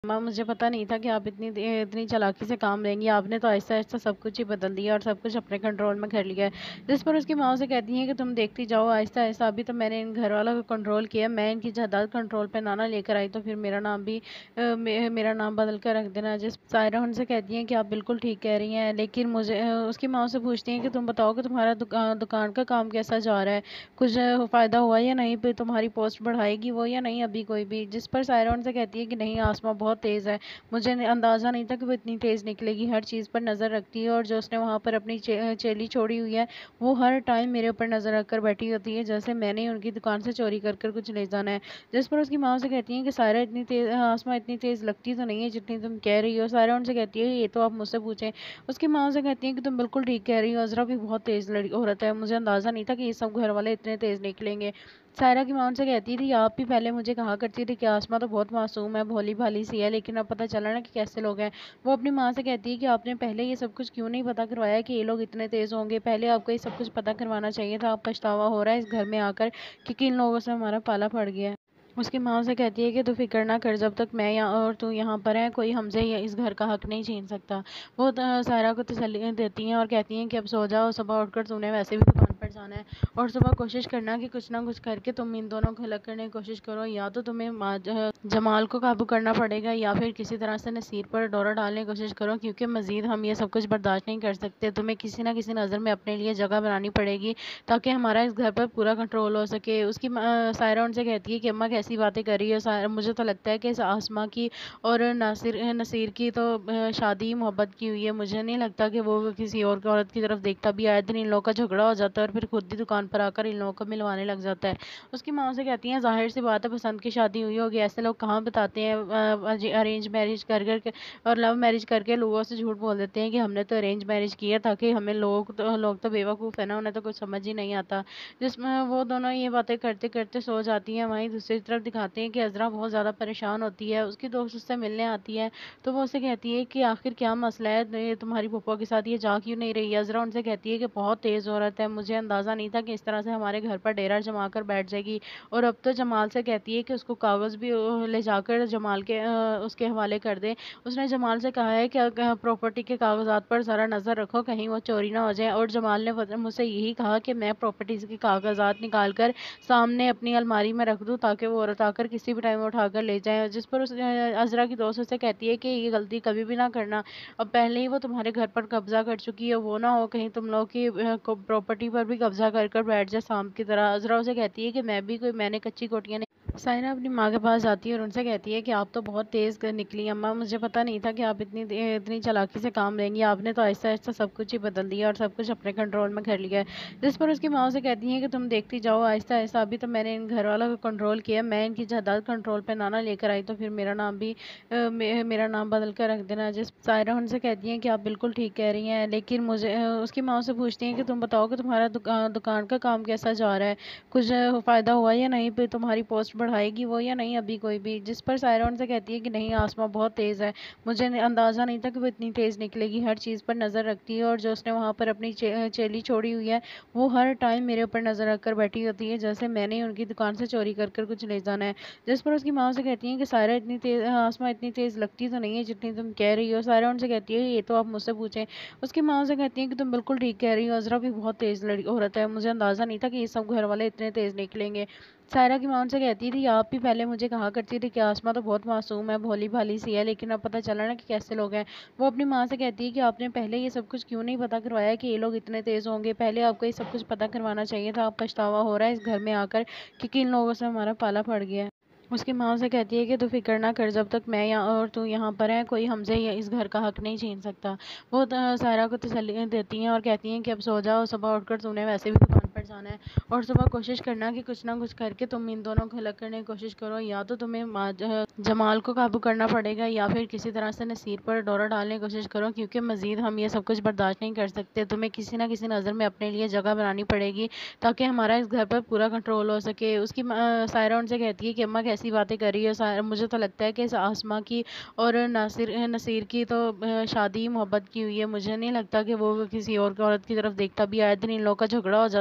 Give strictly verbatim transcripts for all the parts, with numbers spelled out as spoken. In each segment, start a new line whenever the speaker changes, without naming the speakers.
अम्मा, मुझे पता नहीं था कि आप इतनी दे- इतनी चालाकी से काम लेंगी। आपने तो आहिस्ता आहिस्ता सब कुछ ही बदल दिया और सब कुछ अपने कंट्रोल में कर लिया है। जिस पर उसकी माँ से कहती हैं कि तुम देखती जाओ आहिस्ता आहिस्ता। अभी तो मैंने इन घर वालों को कंट्रोल किया, मैं इनकी जायदाद कंट्रोल पे ना ना लेकर आई तो फिर मेरा नाम भी अ, मे, मेरा नाम बदल कर रख देना। जिस सायरा उनसे कहती हैं कि आप बिल्कुल ठीक कह रही हैं, लेकिन मुझे अ, उसकी माँ से पूछती हैं कि तुम बताओ कि तुम्हारा दुकान दुकान का काम कैसा जा रहा है, कुछ अ, फायदा हुआ या नहीं, फिर तुम्हारी पोस्ट बढ़ाएगी वो या नहीं अभी कोई भी। जिस पर सायरा उनसे कहती है कि नहीं, आसमां बहुत तेज़ है, मुझे नहीं- अंदाज़ा नहीं था कि वो इतनी तेज़ निकलेगी। हर चीज़ पर नज़र रखती है और जो उसने वहाँ पर अपनी चे, चेली छोड़ी हुई है वो हर टाइम मेरे ऊपर नज़र रख कर बैठी होती है, जैसे मैंने ही उनकी दुकान से चोरी कर कर कुछ ले जाना है। जिस पर उसकी माँ से कहती है कि सायरा इतनी तेज़ आसमां इतनी तेज़ लगती तो नहीं है जितनी तुम कह रही हो। सायरा उनसे कहती है ये तो आप मुझसे पूछें। उसकी माँ से कहती है कि तुम बिल्कुल ठीक कह रही हो, अज़रा भी बहुत तेज़ लड़ी औरत है, मुझे अंदाज़ा नहीं था कि ये सब घर वाले इतने तेज़ निकलेंगे। सायरा की माँ उनसे कहती थी आप भी पहले मुझे कहा करती थी कि आसमा तो बहुत मासूम है, भोली भाली सी है, लेकिन अब पता चला ना कि कैसे लोग हैं। वो अपनी माँ से कहती है कि आपने पहले ये सब कुछ क्यों नहीं पता करवाया कि ये लोग इतने तेज़ होंगे। पहले आपको ये सब कुछ पता करवाना चाहिए था। अब पछतावा हो रहा है इस घर में आकर कि किन लोगों से हमारा पाला पड़ गया है। उसकी माँ से कहती है कि तू फिक्र ना कर, जब तक मैं यहाँ और तू यहाँ पर है कोई हमसे ये इस घर का हक नहीं छीन सकता। वो तो सायरा को तसल्ली देती हैं और कहती हैं कि अब सो जाओ, सुबह उठकर तूने वैसे भी दुकान पर जाना है और सुबह कोशिश करना कि कुछ ना कुछ करके तुम इन दोनों को अलग करने की कोशिश करो। या तो तुम्हें मा- ज- जमाल को काबू करना पड़ेगा या फिर किसी तरह से नसीर पर डोरा डालने की कोशिश करो, क्योंकि मजीद हम ये सब कुछ बर्दाश्त नहीं कर सकते। तुम्हें किसी ना किसी नज़र में अपने लिए जगह बनानी पड़ेगी ताकि हमारा इस घर पर पूरा कंट्रोल हो सके। उसकी माँ- सायरा उनसे कहती है कि अम्मा कैसी बातें कर रही है सायरा, मुझे तो लगता है कि इस आसमां की और नासिर नसीर की तो अ, शादी मोहब्बत की हुई है। मुझे नहीं लगता कि वो किसी और की औरत की तरफ देखता भी। आए दिन इन लोगों का झगड़ा हो जाता है और फिर खुद ही दुकान पर आकर इन लोगों को मिलवाने लग जाता है। उसकी माँ से कहती हैं जाहिर सी बात है पसंद की शादी हुई होगी, ऐसे लोग कहाँ बताते हैं अरेंज मैरिज कर कर और लव मैरिज करके लोगों से झूठ बोल देते हैं कि हमने तो अरेंज मैरिज की है, ताकि हमें लोग तो लोग तो बेवकूफ़ है ना, उन्हें तो कुछ समझ ही नहीं आता। जिसमें वो दोनों ये बातें करते करते सो जाती हैं। वहीं दूसरी तरफ दिखाते हैं कि अज़रा बहुत ज़्यादा परेशान होती है। उसकी दोस्त उससे मिलने आती है तो वो उससे कहती है कि आखिर क्या मसला है, ये तुम्हारी पप्पा के साथ ये जा क्यों नहीं रही है। अज़रा उनसे कहती है कि बहुत तेज़ औरत है, मुझे अंदाज़ा नहीं था कि इस तरह से हमारे घर पर डेरा जमा कर बैठ जाएगी। और अब तो जमाल से कहती है कि उसको कागज़ भी अ, ले जाकर जमाल के अ, उसके हवाले कर दे। उसने जमाल से कहा है कि प्रॉपर्टी के कागजात पर ज़रा नज़र रखो कहीं वो चोरी ना हो जाए। और जमाल ने वत- मुझसे यही कहा कि मैं प्रॉपर्टीज़ के कागजात निकाल कर सामने अपनी अलमारी में रख दूं ताकि वो औरत आकर किसी भी टाइम उठाकर ले जाए। जिस पर उस अज़रा की दोस्त उससे कहती है कि ये गलती कभी भी ना करना, अब पहले ही वो तुम्हारे घर पर कब्जा कर चुकी है, वो ना हो कहीं तुम लोग की प्रॉपर्टी पर भी कब्जा कर कर बैठ जाए सांप की तरह। अज़रा उसे कहती है कि मैं भी कोई मैंने कच्ची कोठियाँ नहीं। साइना अपनी माँ के पास जाती है और उनसे कहती है कि आप तो बहुत तेज़ कर निकली अम्मा, मुझे पता नहीं था कि आप इतनी दे- इतनी चालाकी से काम लेंगी। आपने तो आहिस्ता आहिस्ता सब कुछ ही बदल दिया और सब कुछ अपने कंट्रोल में कर लिया है। जिस पर उसकी माँ से कहती हैं कि तुम देखती जाओ आहिस्ता आहिस्ता। अभी तो मैंने इन घर वालों को कंट्रोल किया, मैं इनकी जायदाद कंट्रोल पे ना ना लेकर आई तो फिर मेरा नाम भी अ, मे, मेरा नाम बदल कर रख देना। जिस सायरा उनसे कहती हैं कि आप बिल्कुल ठीक कह रही हैं, लेकिन मुझे अ, उसकी माँ से पूछती हैं कि तुम बताओ कि तुम्हारा दुकान दुकान का काम कैसा जा रहा है, कुछ अ, फायदा हुआ या नहीं, फिर तुम्हारी पोस्ट बढ़ाएगी वो या नहीं अभी कोई भी। जिस पर सायरा उनसे कहती है कि नहीं, आसमां बहुत तेज़ है, मुझे नहीं- अंदाज़ा नहीं था कि वो इतनी तेज़ निकलेगी। हर चीज़ पर नज़र रखती है और जो उसने वहाँ पर अपनी चे, चेली छोड़ी हुई है वो हर टाइम मेरे ऊपर नज़र रख कर बैठी होती है, जैसे मैंने ही उनकी दुकान से चोरी कर कर कुछ ले जाना है। जिस पर उसकी माँ से कहती हैं कि सायरा इतनी तेज़ आसमां इतनी तेज़ लगती तो नहीं है जितनी तुम कह रही हो। सायरा उनसे कहती है ये तो आप मुझसे पूछें। उसकी माँ से कहती हैं कि तुम बिल्कुल ठीक कह रही हो, अज़रा भी बहुत तेज़ लड़ी औरत है, मुझे अंदाज़ा नहीं था कि ये सब घर वाले इतने तेज़ निकलेंगे। सायरा की माँ उनसे कहती थी आप भी पहले मुझे कहा करती थी कि आसमा तो बहुत मासूम है, भोली भाली सी है, लेकिन अब पता चला ना कि कैसे लोग हैं। वो अपनी माँ से कहती है कि आपने पहले ये सब कुछ क्यों नहीं पता करवाया कि ये लोग इतने तेज़ होंगे। पहले आपको ये सब कुछ पता करवाना चाहिए था। अब पछतावा हो रहा है इस घर में आकर कि किन लोगों से हमारा पाला पड़ गया है। उसकी माँ से कहती है कि तू फिक्र ना कर, जब तक मैं यहाँ और तू यहाँ पर है कोई हमसे ये इस घर का हक नहीं छीन सकता। वो तो सायरा को तसल्ली देती हैं और कहती हैं कि अब सो जाओ, सुबह उठकर तूने वैसे भी दुकान पर जाना है और सुबह कोशिश करना कि कुछ ना कुछ करके तुम इन दोनों को अलग करने की कोशिश करो। या तो तुम्हें मा- ज- जमाल को काबू करना पड़ेगा या फिर किसी तरह से नसीर पर डोरा डालने की कोशिश करो, क्योंकि मजीद हम ये सब कुछ बर्दाश्त नहीं कर सकते। तुम्हें किसी ना किसी नज़र में अपने लिए जगह बनानी पड़ेगी ताकि हमारा इस घर पर पूरा कंट्रोल हो सके। उसकी माँ- सायरा उनसे कहती है कि अम्मा कैसी बातें कर रही है सायरा, मुझे तो लगता है कि इस आसमां की और नासिर नसीर की तो अ, शादी मोहब्बत की हुई है। मुझे नहीं लगता कि वो किसी और की औरत की तरफ देखता भी। आए दिन इन लोगों का झगड़ा हो जाता है और फिर खुद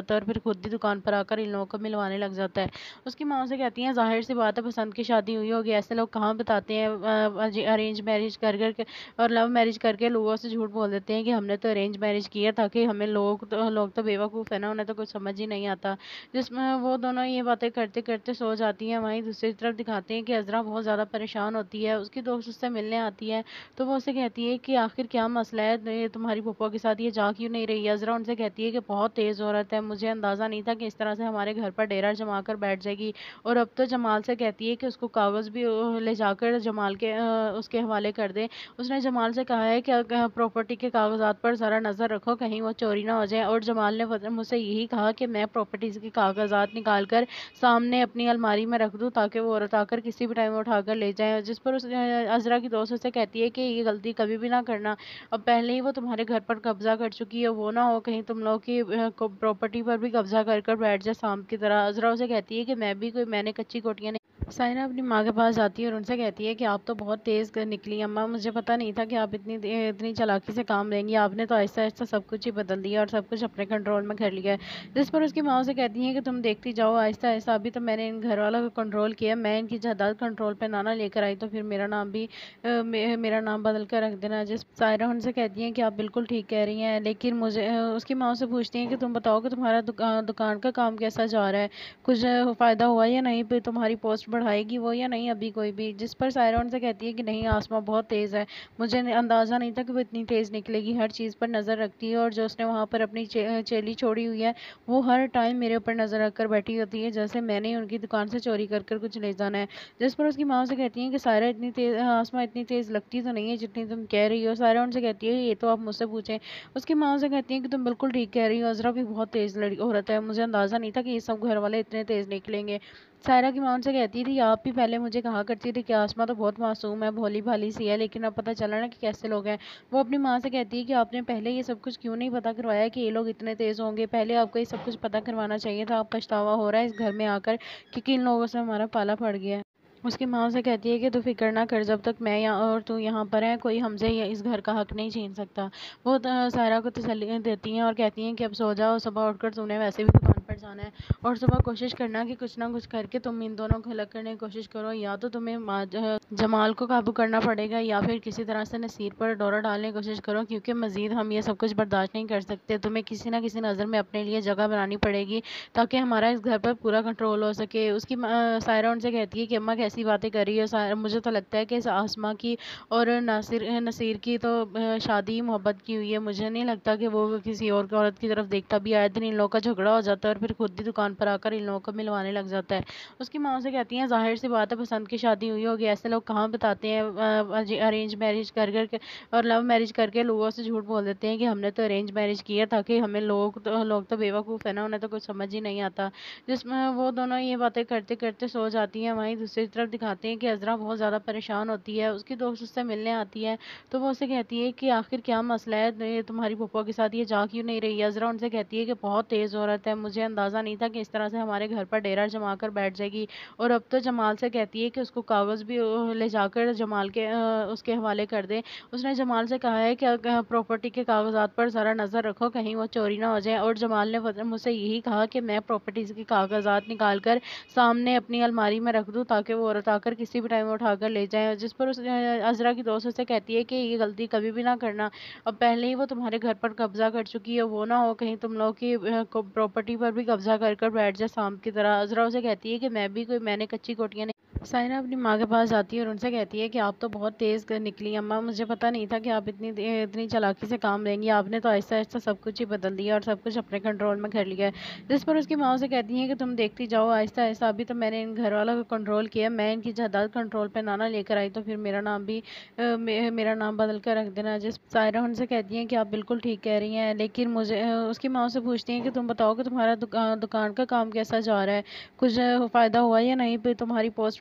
खुद ही दुकान पर आकर इन लोगों को मिलवाने लग जाता है। उसकी माँ से कहती हैं ज़ाहिर सी बात है पसंद की शादी हुई होगी, ऐसे लोग कहाँ बताते हैं अरेंज मैरिज कर कर के और लव मैरिज करके लोगों से झूठ बोल देते हैं कि हमने तो अरेंज मैरिज किया ताकि हमें लोग तो लोग तो बेवकूफ़ है ना, उन्हें तो कुछ समझ ही नहीं आता। जिसमें वो दोनों ये बातें करते करते सो जाती हैं। वहीं दूसरी तरफ दिखाते हैं कि अज़रा बहुत ज़्यादा परेशान होती है, उसकी दोस्त उससे मिलने आती है तो वो उससे कहती है कि आखिर क्या मसला है, ये तुम्हारी पप्पा के साथ ये जा क्यों नहीं रही है। अज़रा उनसे कहती है कि बहुत तेज़ औरत है, मुझे अंदाज़ा नहीं था कि इस तरह से हमारे घर पर डेरा जमा कर बैठ जाएगी। और अब तो जमाल से कहती है कि उसको कागज़ भी ले जाकर जमाल के उसके हवाले कर दे। उसने जमाल से कहा है कि प्रॉपर्टी के कागजात पर ज़रा नज़र रखो कहीं वो चोरी ना हो जाए। और जमाल ने मुझसे यही कहा कि मैं प्रॉपर्टीज़ के कागजात निकाल कर सामने अपनी अलमारी में रख दूं ताकि वो औरत आकर किसी भी टाइम उठाकर ले जाए। जिस पर उस अज़रा की दोस्त उससे कहती है कि ये गलती कभी भी ना करना, अब पहले ही वो तुम्हारे घर पर कब्जा कर चुकी है, वो ना हो कहीं तुम लोग की प्रॉपर्टी पर भी कब्जा कर कर बैठ जाए सांप की तरह। अज़रा उसे कहती है कि मैं भी कोई मैंने कच्ची कोठियाँ साइना अपनी माँ के पास जाती है और उनसे कहती है कि आप तो बहुत तेज़ निकली अम्मा, मुझे पता नहीं था कि आप इतनी इतनी चालाकी से काम लेंगी, आपने तो आहिस्ता आहिस्ता सब कुछ ही बदल दिया और सब कुछ अपने कंट्रोल में कर लिया है। जिस पर उसकी माँ से कहती है कि तुम देखती जाओ आहिस्ता आहिस्ता, अभी तो मैंने इन घर वालों को कंट्रोल किया, मैं इनकी जायदाद कंट्रोल पे ना ना लेकर आई तो फिर मेरा नाम भी आ, मे, मेरा नाम बदल कर रख देना। जिस सायरा उनसे कहती है कि आप बिल्कुल ठीक कह रही हैं, लेकिन मुझे उसकी माँ से पूछती हैं कि तुम बताओ कि तुम्हारा दुकान दुकान का काम कैसा जा रहा है, कुछ फ़ायदा हुआ या नहीं, फिर तुम्हारी पोस्ट बढ़ाएगी वो या नहीं अभी कोई भी। जिस पर सायरा उनसे कहती है कि नहीं, आसमां बहुत तेज़ है, मुझे अंदाज़ा नहीं था कि वो इतनी तेज़ निकलेगी, हर चीज़ पर नज़र रखती है और जो उसने वहाँ पर अपनी चे, चेली छोड़ी हुई है वो हर टाइम मेरे ऊपर नज़र रख कर बैठी होती है जैसे मैंने उनकी दुकान से चोरी कर कर कुछ ले जाना है। जिस पर उसकी माँ से कहती है कि सायरा इतनी तेज़ आसमां इतनी तेज़ लगती तो नहीं है जितनी तुम कह रही हो। सायरा उनसे कहती है ये तो आप मुझसे पूछें। उसकी माँ से कहती है कि तुम बिल्कुल ठीक कह रही हो, अज़रा भी बहुत तेज़ लड़की औरत है, मुझे अंदाज़ा नहीं था कि ये सब घर वाले इतने तेज़ निकलेंगे। सायरा की माँ उनसे कहती थी आप भी पहले मुझे कहा करती थी कि आसमां तो बहुत मासूम है, भोली भाली सी है, लेकिन अब पता चला ना कि कैसे लोग हैं। वो अपनी माँ से कहती है कि आपने पहले ये सब कुछ क्यों नहीं पता करवाया कि ये लोग इतने तेज़ होंगे, पहले आपको ये सब कुछ पता करवाना चाहिए था। अब पछतावा हो रहा है इस घर में आकर कि किन लोगों से हमारा पाला पड़ गया है। उसकी माँ से कहती है कि तू फिक्र ना कर, जब तक मैं यहाँ और तू यहाँ पर है कोई हमसे इस घर का हक नहीं छीन सकता। वो सायरा को तसल्ली देती हैं और कहती हैं कि अब सो जाओ, सुबह उठकर तूने वैसे भी दुकान पर जाना है और सुबह कोशिश करना कि कुछ ना कुछ करके तुम इन दोनों को अलग करने की कोशिश करो, या तो तुम्हें जमाल को काबू करना पड़ेगा या फिर किसी तरह से नसीर पर डोरा डालने की कोशिश करो, क्योंकि मज़ीद हम ये सब कुछ बर्दाश्त नहीं कर सकते। तुम्हें किसी ना किसी नज़र में अपने लिए जगह बनानी पड़ेगी ताकि हमारा इस घर पर पूरा कंट्रोल हो सके। उसकी सायरा उनसे कहती है कि अम्मा कैसी बातें कर रही है, मुझे तो लगता है कि आसमां की और नासिर नसीर की तो शादी मोहब्बत की हुई है, मुझे नहीं लगता कि वो किसी और औरत की तरफ देखता भी। आए दिन इन लोगों का झगड़ा हो जाता है और फिर खुद ही दुकान पर आकर इन लोगों को मिलवाने लग जाता है। उसकी माँ से कहती हैं ज़ाहिर सी बात है पसंद की शादी हुई होगी, ऐसे लोग कहाँ बताते हैं अरेंज मैरिज कर कर के और लव मैरिज करके लोगों से झूठ बोल देते हैं कि हमने तो अरेंज मैरिज किया ताकि हमें लोग तो लोग तो बेवकूफ़ है ना, उन्हें तो कुछ समझ ही नहीं आता। जिसमें वो दोनों ये बातें करते करते सो जाती हैं। वहीं दूसरी तरफ दिखाते हैं कि अज़रा बहुत ज़्यादा परेशान होती है, उसकी दोस्त उससे मिलने आती है तो वो उससे कहती है कि आखिर क्या मसला है, ये तुम्हारी पप्पा के साथ ये जा क्यों नहीं रही है। अज़रा उनसे कहती है कि बहुत तेज़ औरत है, मुझे अंदाज़ा नहीं था कि इस तरह से हमारे घर पर डेरा जमा कर बैठ जाएगी। और अब तो जमाल से कहती है कि उसको कागज़ भी ले जाकर जमाल के उसके हवाले कर दे। उसने जमाल से कहा है कि प्रॉपर्टी के कागजात पर ज़रा नज़र रखो कहीं वो चोरी ना हो जाए। और जमाल ने मुझसे यही कहा कि मैं प्रॉपर्टीज़ के कागजात निकाल कर सामने अपनी अलमारी में रख दूं ताकि वो औरत आकर किसी भी टाइम उठाकर ले जाए। जिस पर उस अज़रा की दोस्त उससे कहती है कि ये गलती कभी भी ना करना, अब पहले ही वो तुम्हारे घर पर कब्जा कर चुकी है, वो ना हो कहीं तुम लोग की प्रॉपर्टी पर भी कब्जा कर कर बैठ जाए सांप की तरह। अज़रा उसे कहती है कि मैं भी कोई मैंने कच्ची कोठियाँ साइना अपनी माँ के पास जाती है और उनसे कहती है कि आप तो बहुत तेज़ निकली अम्मा, मुझे पता नहीं था कि आप इतनी इतनी चालाकी से काम लेंगी, आपने तो आहिस्ता आहिस्ता सब कुछ ही बदल दिया और सब कुछ अपने कंट्रोल में कर लिया है। जिस पर उसकी माँ से कहती है कि तुम देखती जाओ आहिस्ता आहिस्ता, अभी तो मैंने इन घर वालों को कंट्रोल किया, मैं इनकी जायदाद कंट्रोल पे ना ना लेकर आई तो फिर मेरा नाम भी आ, मे, मेरा नाम बदल कर रख देना। जिस सायरा उनसे कहती है कि आप बिल्कुल ठीक कह रही हैं, लेकिन मुझे उसकी माँ से पूछती हैं कि तुम बताओ कि तुम्हारा दुकान दुकान का काम कैसा जा रहा है, कुछ फ़ायदा हुआ या नहीं, फिर तुम्हारी पोस्ट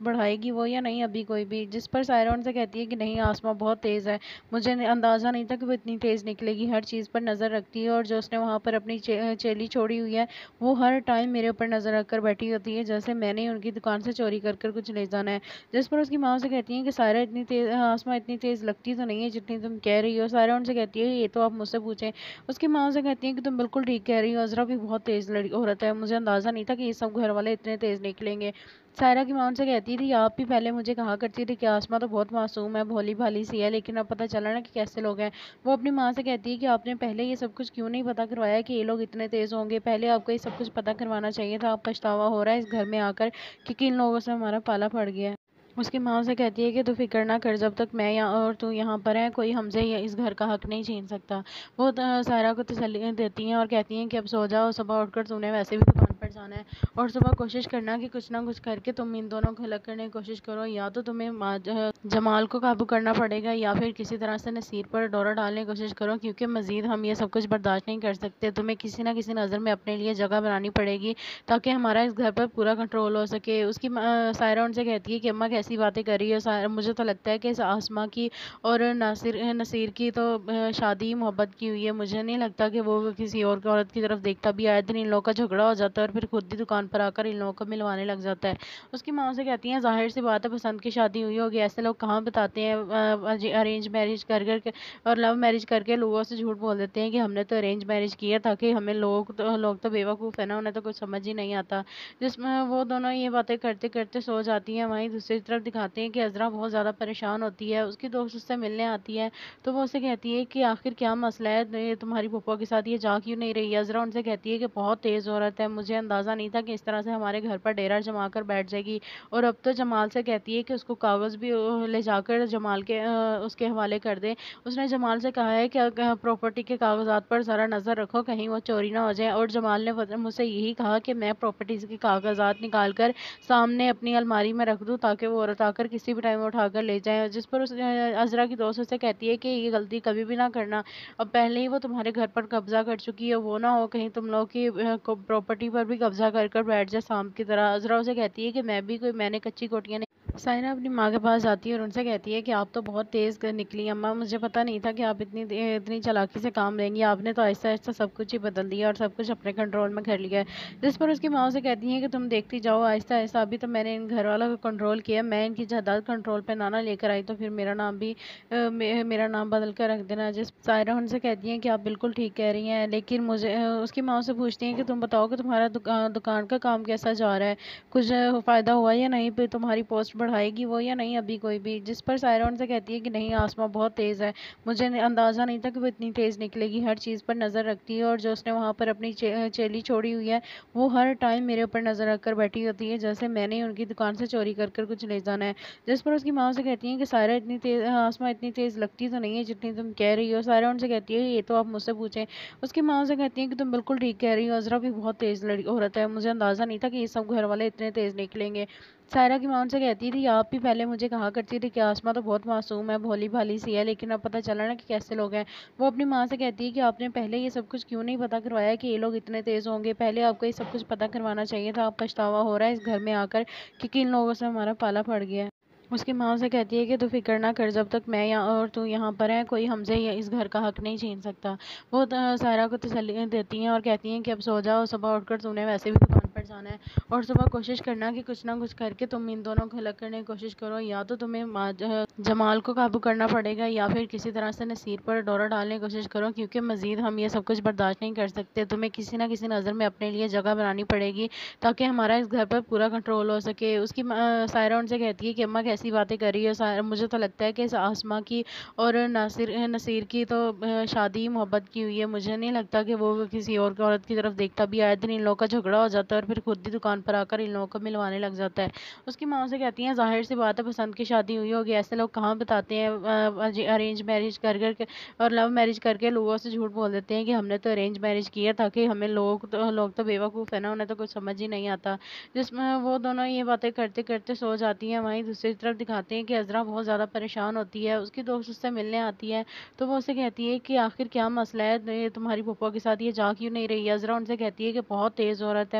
बढ़ाएगी वो या नहीं अभी कोई भी। जिस पर सायरा उनसे कहती है कि नहीं, आसमां बहुत तेज़ है, मुझे अंदाज़ा नहीं था कि वो इतनी तेज़ निकलेगी। हर चीज़ पर नज़र रखती है और जो उसने वहाँ पर अपनी चे, चेली छोड़ी हुई है वो हर टाइम मेरे ऊपर नज़र रख कर बैठी होती है, जैसे मैंने ही उनकी दुकान से चोरी कर कर कुछ ले जाना है। जिस पर उसकी माँ से कहती है कि सायरा इतनी तेज़ आसमां इतनी तेज़ लगती तो नहीं है जितनी तुम कह रही हो। सायरा उनसे कहती है ये तो आप मुझसे पूछें। उसकी माँ से कहती है कि तुम बिल्कुल ठीक कह रही हो, अज़रा भी बहुत तेज़ लड़की औरत है, मुझे अंदाज़ा नहीं था कि ये सब घर वाले इतने तेज़ निकलेंगे। सायरा की माँ उनसे कहती थी आप भी पहले मुझे कहा करती थी कि आसमां तो बहुत मासूम है, भोली भाली सी है, लेकिन अब पता चला ना कि कैसे लोग हैं। वो अपनी माँ से कहती है कि आपने पहले ये सब कुछ क्यों नहीं पता करवाया कि ये लोग इतने तेज़ होंगे। पहले आपको ये सब कुछ पता करवाना चाहिए था। अब पछतावा हो रहा है इस घर में आकर कि किन लोगों से हमारा पाला पड़ गया है। उसकी माँ से कहती है कि तू फिक्र ना कर, जब तक मैं यहाँ और तू यहाँ पर है कोई हमसे ये इस घर का हक नहीं छीन सकता। वो त- सायरा को तसल्ली देती हैं और कहती हैं कि अब सो जाओ, सुबह उठकर तूने वैसे भी दुकान पर जाना है और सुबह कोशिश करना कि कुछ ना कुछ करके तुम इन दोनों को अलग करने की कोशिश करो। या तो तुम्हें मा- ज- जमाल को काबू करना पड़ेगा या फिर किसी तरह से नसीर पर डोरा डालने की कोशिश करो, क्योंकि मजीद हम ये सब कुछ बर्दाश्त नहीं कर सकते। तुम्हें किसी ना किसी नज़र में अपने लिए जगह बनानी पड़ेगी ताकि हमारा इस घर पर पूरा कंट्रोल हो सके। उसकी माँ- सायरा उनसे कहती है कि अम्मा कैसी बातें कर रही है। सायरा, मुझे तो लगता है कि इस आसमां की और नासिर नसीर की तो अ, शादी मोहब्बत की हुई है। मुझे नहीं लगता कि वो किसी और की औरत की तरफ देखता भी। आए दिन इन लोगों का झगड़ा हो जाता है और फिर खुद ही दुकान पर आकर इन लोगों को मिलवाने लग जाता है। उसकी माँ से कहती हैं जाहिर सी बात है पसंद की शादी हुई होगी, ऐसे लोग कहाँ बताते हैं अरेंज मैरिज कर कर और लव मैरिज करके लोगों से झूठ बोल देते हैं कि हमने तो अरेंज मैरिज की है, ताकि हमें लोग तो लोग तो बेवकूफ़ है ना, उन्हें तो कुछ समझ ही नहीं आता। जिसमें वो दोनों ये बातें करते करते सो जाती हैं। वहीं दूसरी तरफ दिखाते हैं कि अज़रा बहुत ज़्यादा परेशान होती है। उसकी दोस्त उससे मिलने आती है तो वो उससे कहती है कि आखिर क्या मसला है, ये तुम्हारी पप्पो के साथ ये जा क्यों नहीं रही है। अज़रा उनसे कहती है कि बहुत तेज़ औरत है, मुझे अंदाज़ा नहीं था कि इस तरह से हमारे घर पर डेरा जमा कर बैठ जाएगी। और अब तो जमाल से कहती है कि उसको कागज़ भी अ, ले जाकर जमाल के अ, उसके हवाले कर दे। उसने जमाल से कहा है कि प्रॉपर्टी के कागजात पर ज़रा नज़र रखो, कहीं वो चोरी ना हो जाए। और जमाल ने वत- मुझसे यही कहा कि मैं प्रॉपर्टीज़ के कागजात निकाल कर सामने अपनी अलमारी में रख दूं ताकि वो औरत आकर किसी भी टाइम उठाकर ले जाए। जिस पर उस अजरा की दोस्त उससे कहती है कि ये गलती कभी भी ना करना, अब पहले ही वो तुम्हारे घर पर कब्जा कर चुकी है, वो ना हो कहीं तुम लोग की प्रॉपर्टी पर भी कब्जा कर कर बैठ जाए सांप की तरह। अजरा उसे कहती है कि मैं भी कोई मैंने कच्ची कोठियाँ नहीं। सायरा अपनी माँ के पास जाती है और उनसे कहती है कि आप तो बहुत तेज़ कर निकली अम्मा, मुझे पता नहीं था कि आप इतनी दे- इतनी चालाकी से काम लेंगी। आपने तो आहिस्ता आहिस्ता सब कुछ ही बदल दिया और सब कुछ अपने कंट्रोल में कर लिया है। जिस पर उसकी माँ से कहती है कि तुम देखती जाओ, आहिस्ता आहिस्ता अभी तो मैंने इन घर वालों को कंट्रोल किया, मैं इनकी जायदाद कंट्रोल पे ना ना लेकर आई तो फिर मेरा नाम भी अ, मे, मेरा नाम बदल कर रख देना। जिस सायरा उनसे कहती है कि आप बिल्कुल ठीक कह रही हैं, लेकिन मुझे अ, उसकी माँ से पूछती है कि तुम बताओ कि तुम्हारा दुकान दुकान का काम कैसा जा रहा है, कुछ अ, फ़ायदा हुआ या नहीं, फिर तुम्हारी पोस्ट बढ़ाएगी वो या नहीं अभी कोई भी। जिस पर सायरा उनसे कहती है कि नहीं, आसमां बहुत तेज़ है, मुझे न- अंदाज़ा नहीं था कि वो इतनी तेज़ निकलेगी। हर चीज़ पर नज़र रखती है और जो उसने वहाँ पर अपनी चे, चेली छोड़ी हुई है वो हर टाइम मेरे ऊपर नज़र रख कर बैठी होती है, जैसे मैंने ही उनकी दुकान से चोरी कर कर कुछ ले जाना है। जिस पर उसकी माँ से कहती है कि सायरा इतनी तेज़ आसमां इतनी तेज़ लगती तो नहीं है जितनी तुम कह रही हो। सायरा उनसे कहती है ये तो आप मुझसे पूछें। उसकी माँ से कहती है कि तुम बिल्कुल ठीक कह रही हो, अज़रा भी बहुत तेज़ लड़की औरत है, मुझे अंदाज़ा नहीं था कि ये सब घर वाले इतने तेज़ निकलेंगे। सायरा की माँ उनसे कहती थी आप भी पहले मुझे कहा करती थी कि आसमां तो बहुत मासूम है, भोली भाली सी है, लेकिन अब पता चला ना कि कैसे लोग हैं। वो अपनी माँ से कहती है कि आपने पहले ये सब कुछ क्यों नहीं पता करवाया कि ये लोग इतने तेज़ होंगे। पहले आपको ये सब कुछ पता करवाना चाहिए था। अब पछतावा हो रहा है इस घर में आकर कि किन लोगों से हमारा पाला पड़ गया है। उसकी माँ से कहती है कि तू फिक्र ना कर, जब तक मैं यहाँ और तू यहाँ पर है कोई हमसे ये इस घर का हक नहीं छीन सकता। वो त- सायरा को तसल्ली देती हैं और कहती हैं कि अब सो जाओ, सुबह उठकर तूने वैसे भी दुकान पर जाना है और सुबह कोशिश करना कि कुछ ना कुछ करके तुम इन दोनों को अलग करने की कोशिश करो। या तो तुम्हें मा- ज- जमाल को काबू करना पड़ेगा या फिर किसी तरह से नसीर पर डोरा डालने की कोशिश करो, क्योंकि मजीद हम ये सब कुछ बर्दाश्त नहीं कर सकते। तुम्हें किसी ना किसी नज़र में अपने लिए जगह बनानी पड़ेगी ताकि हमारा इस घर पर पूरा कंट्रोल हो सके। उसकी माँ- सायरा उनसे कहती है कि अम्मा कैसी बातें कर रही है। सायरा, मुझे तो लगता है कि इस आसमां की और नासिर नसीर की तो अ, शादी मोहब्बत की हुई है। मुझे नहीं लगता कि वो किसी और की औरत की तरफ देखता भी। आए दिन इन लोगों का झगड़ा हो जाता है और फिर खुद ही दुकान पर आकर इन लोगों को मिलवाने लग जाता है। उसकी माँ से कहती हैं जाहिर सी बात है पसंद की शादी हुई होगी, ऐसे लोग कहाँ बताते हैं अरेंज मैरिज कर कर के और लव मैरिज करके लोगों से झूठ बोल देते हैं कि हमने तो अरेंज मैरिज की है, ताकि हमें लोग तो लोग तो बेवकूफ़ है ना, उन्हें तो कुछ समझ ही नहीं आता। जिसमें वो दोनों ये बातें करते करते सो जाती हैं। वहीं दूसरी तरफ दिखाते हैं कि अज़रा बहुत ज़्यादा परेशान होती है। उसकी दोस्त उससे मिलने आती है तो वो उससे कहती है कि आखिर क्या मसला है, ये तुम्हारी पप्पो के साथ ये जा क्यों नहीं रही है। अज़रा उनसे कहती है कि बहुत तेज़ औरत है, मुझे अंदाज़ा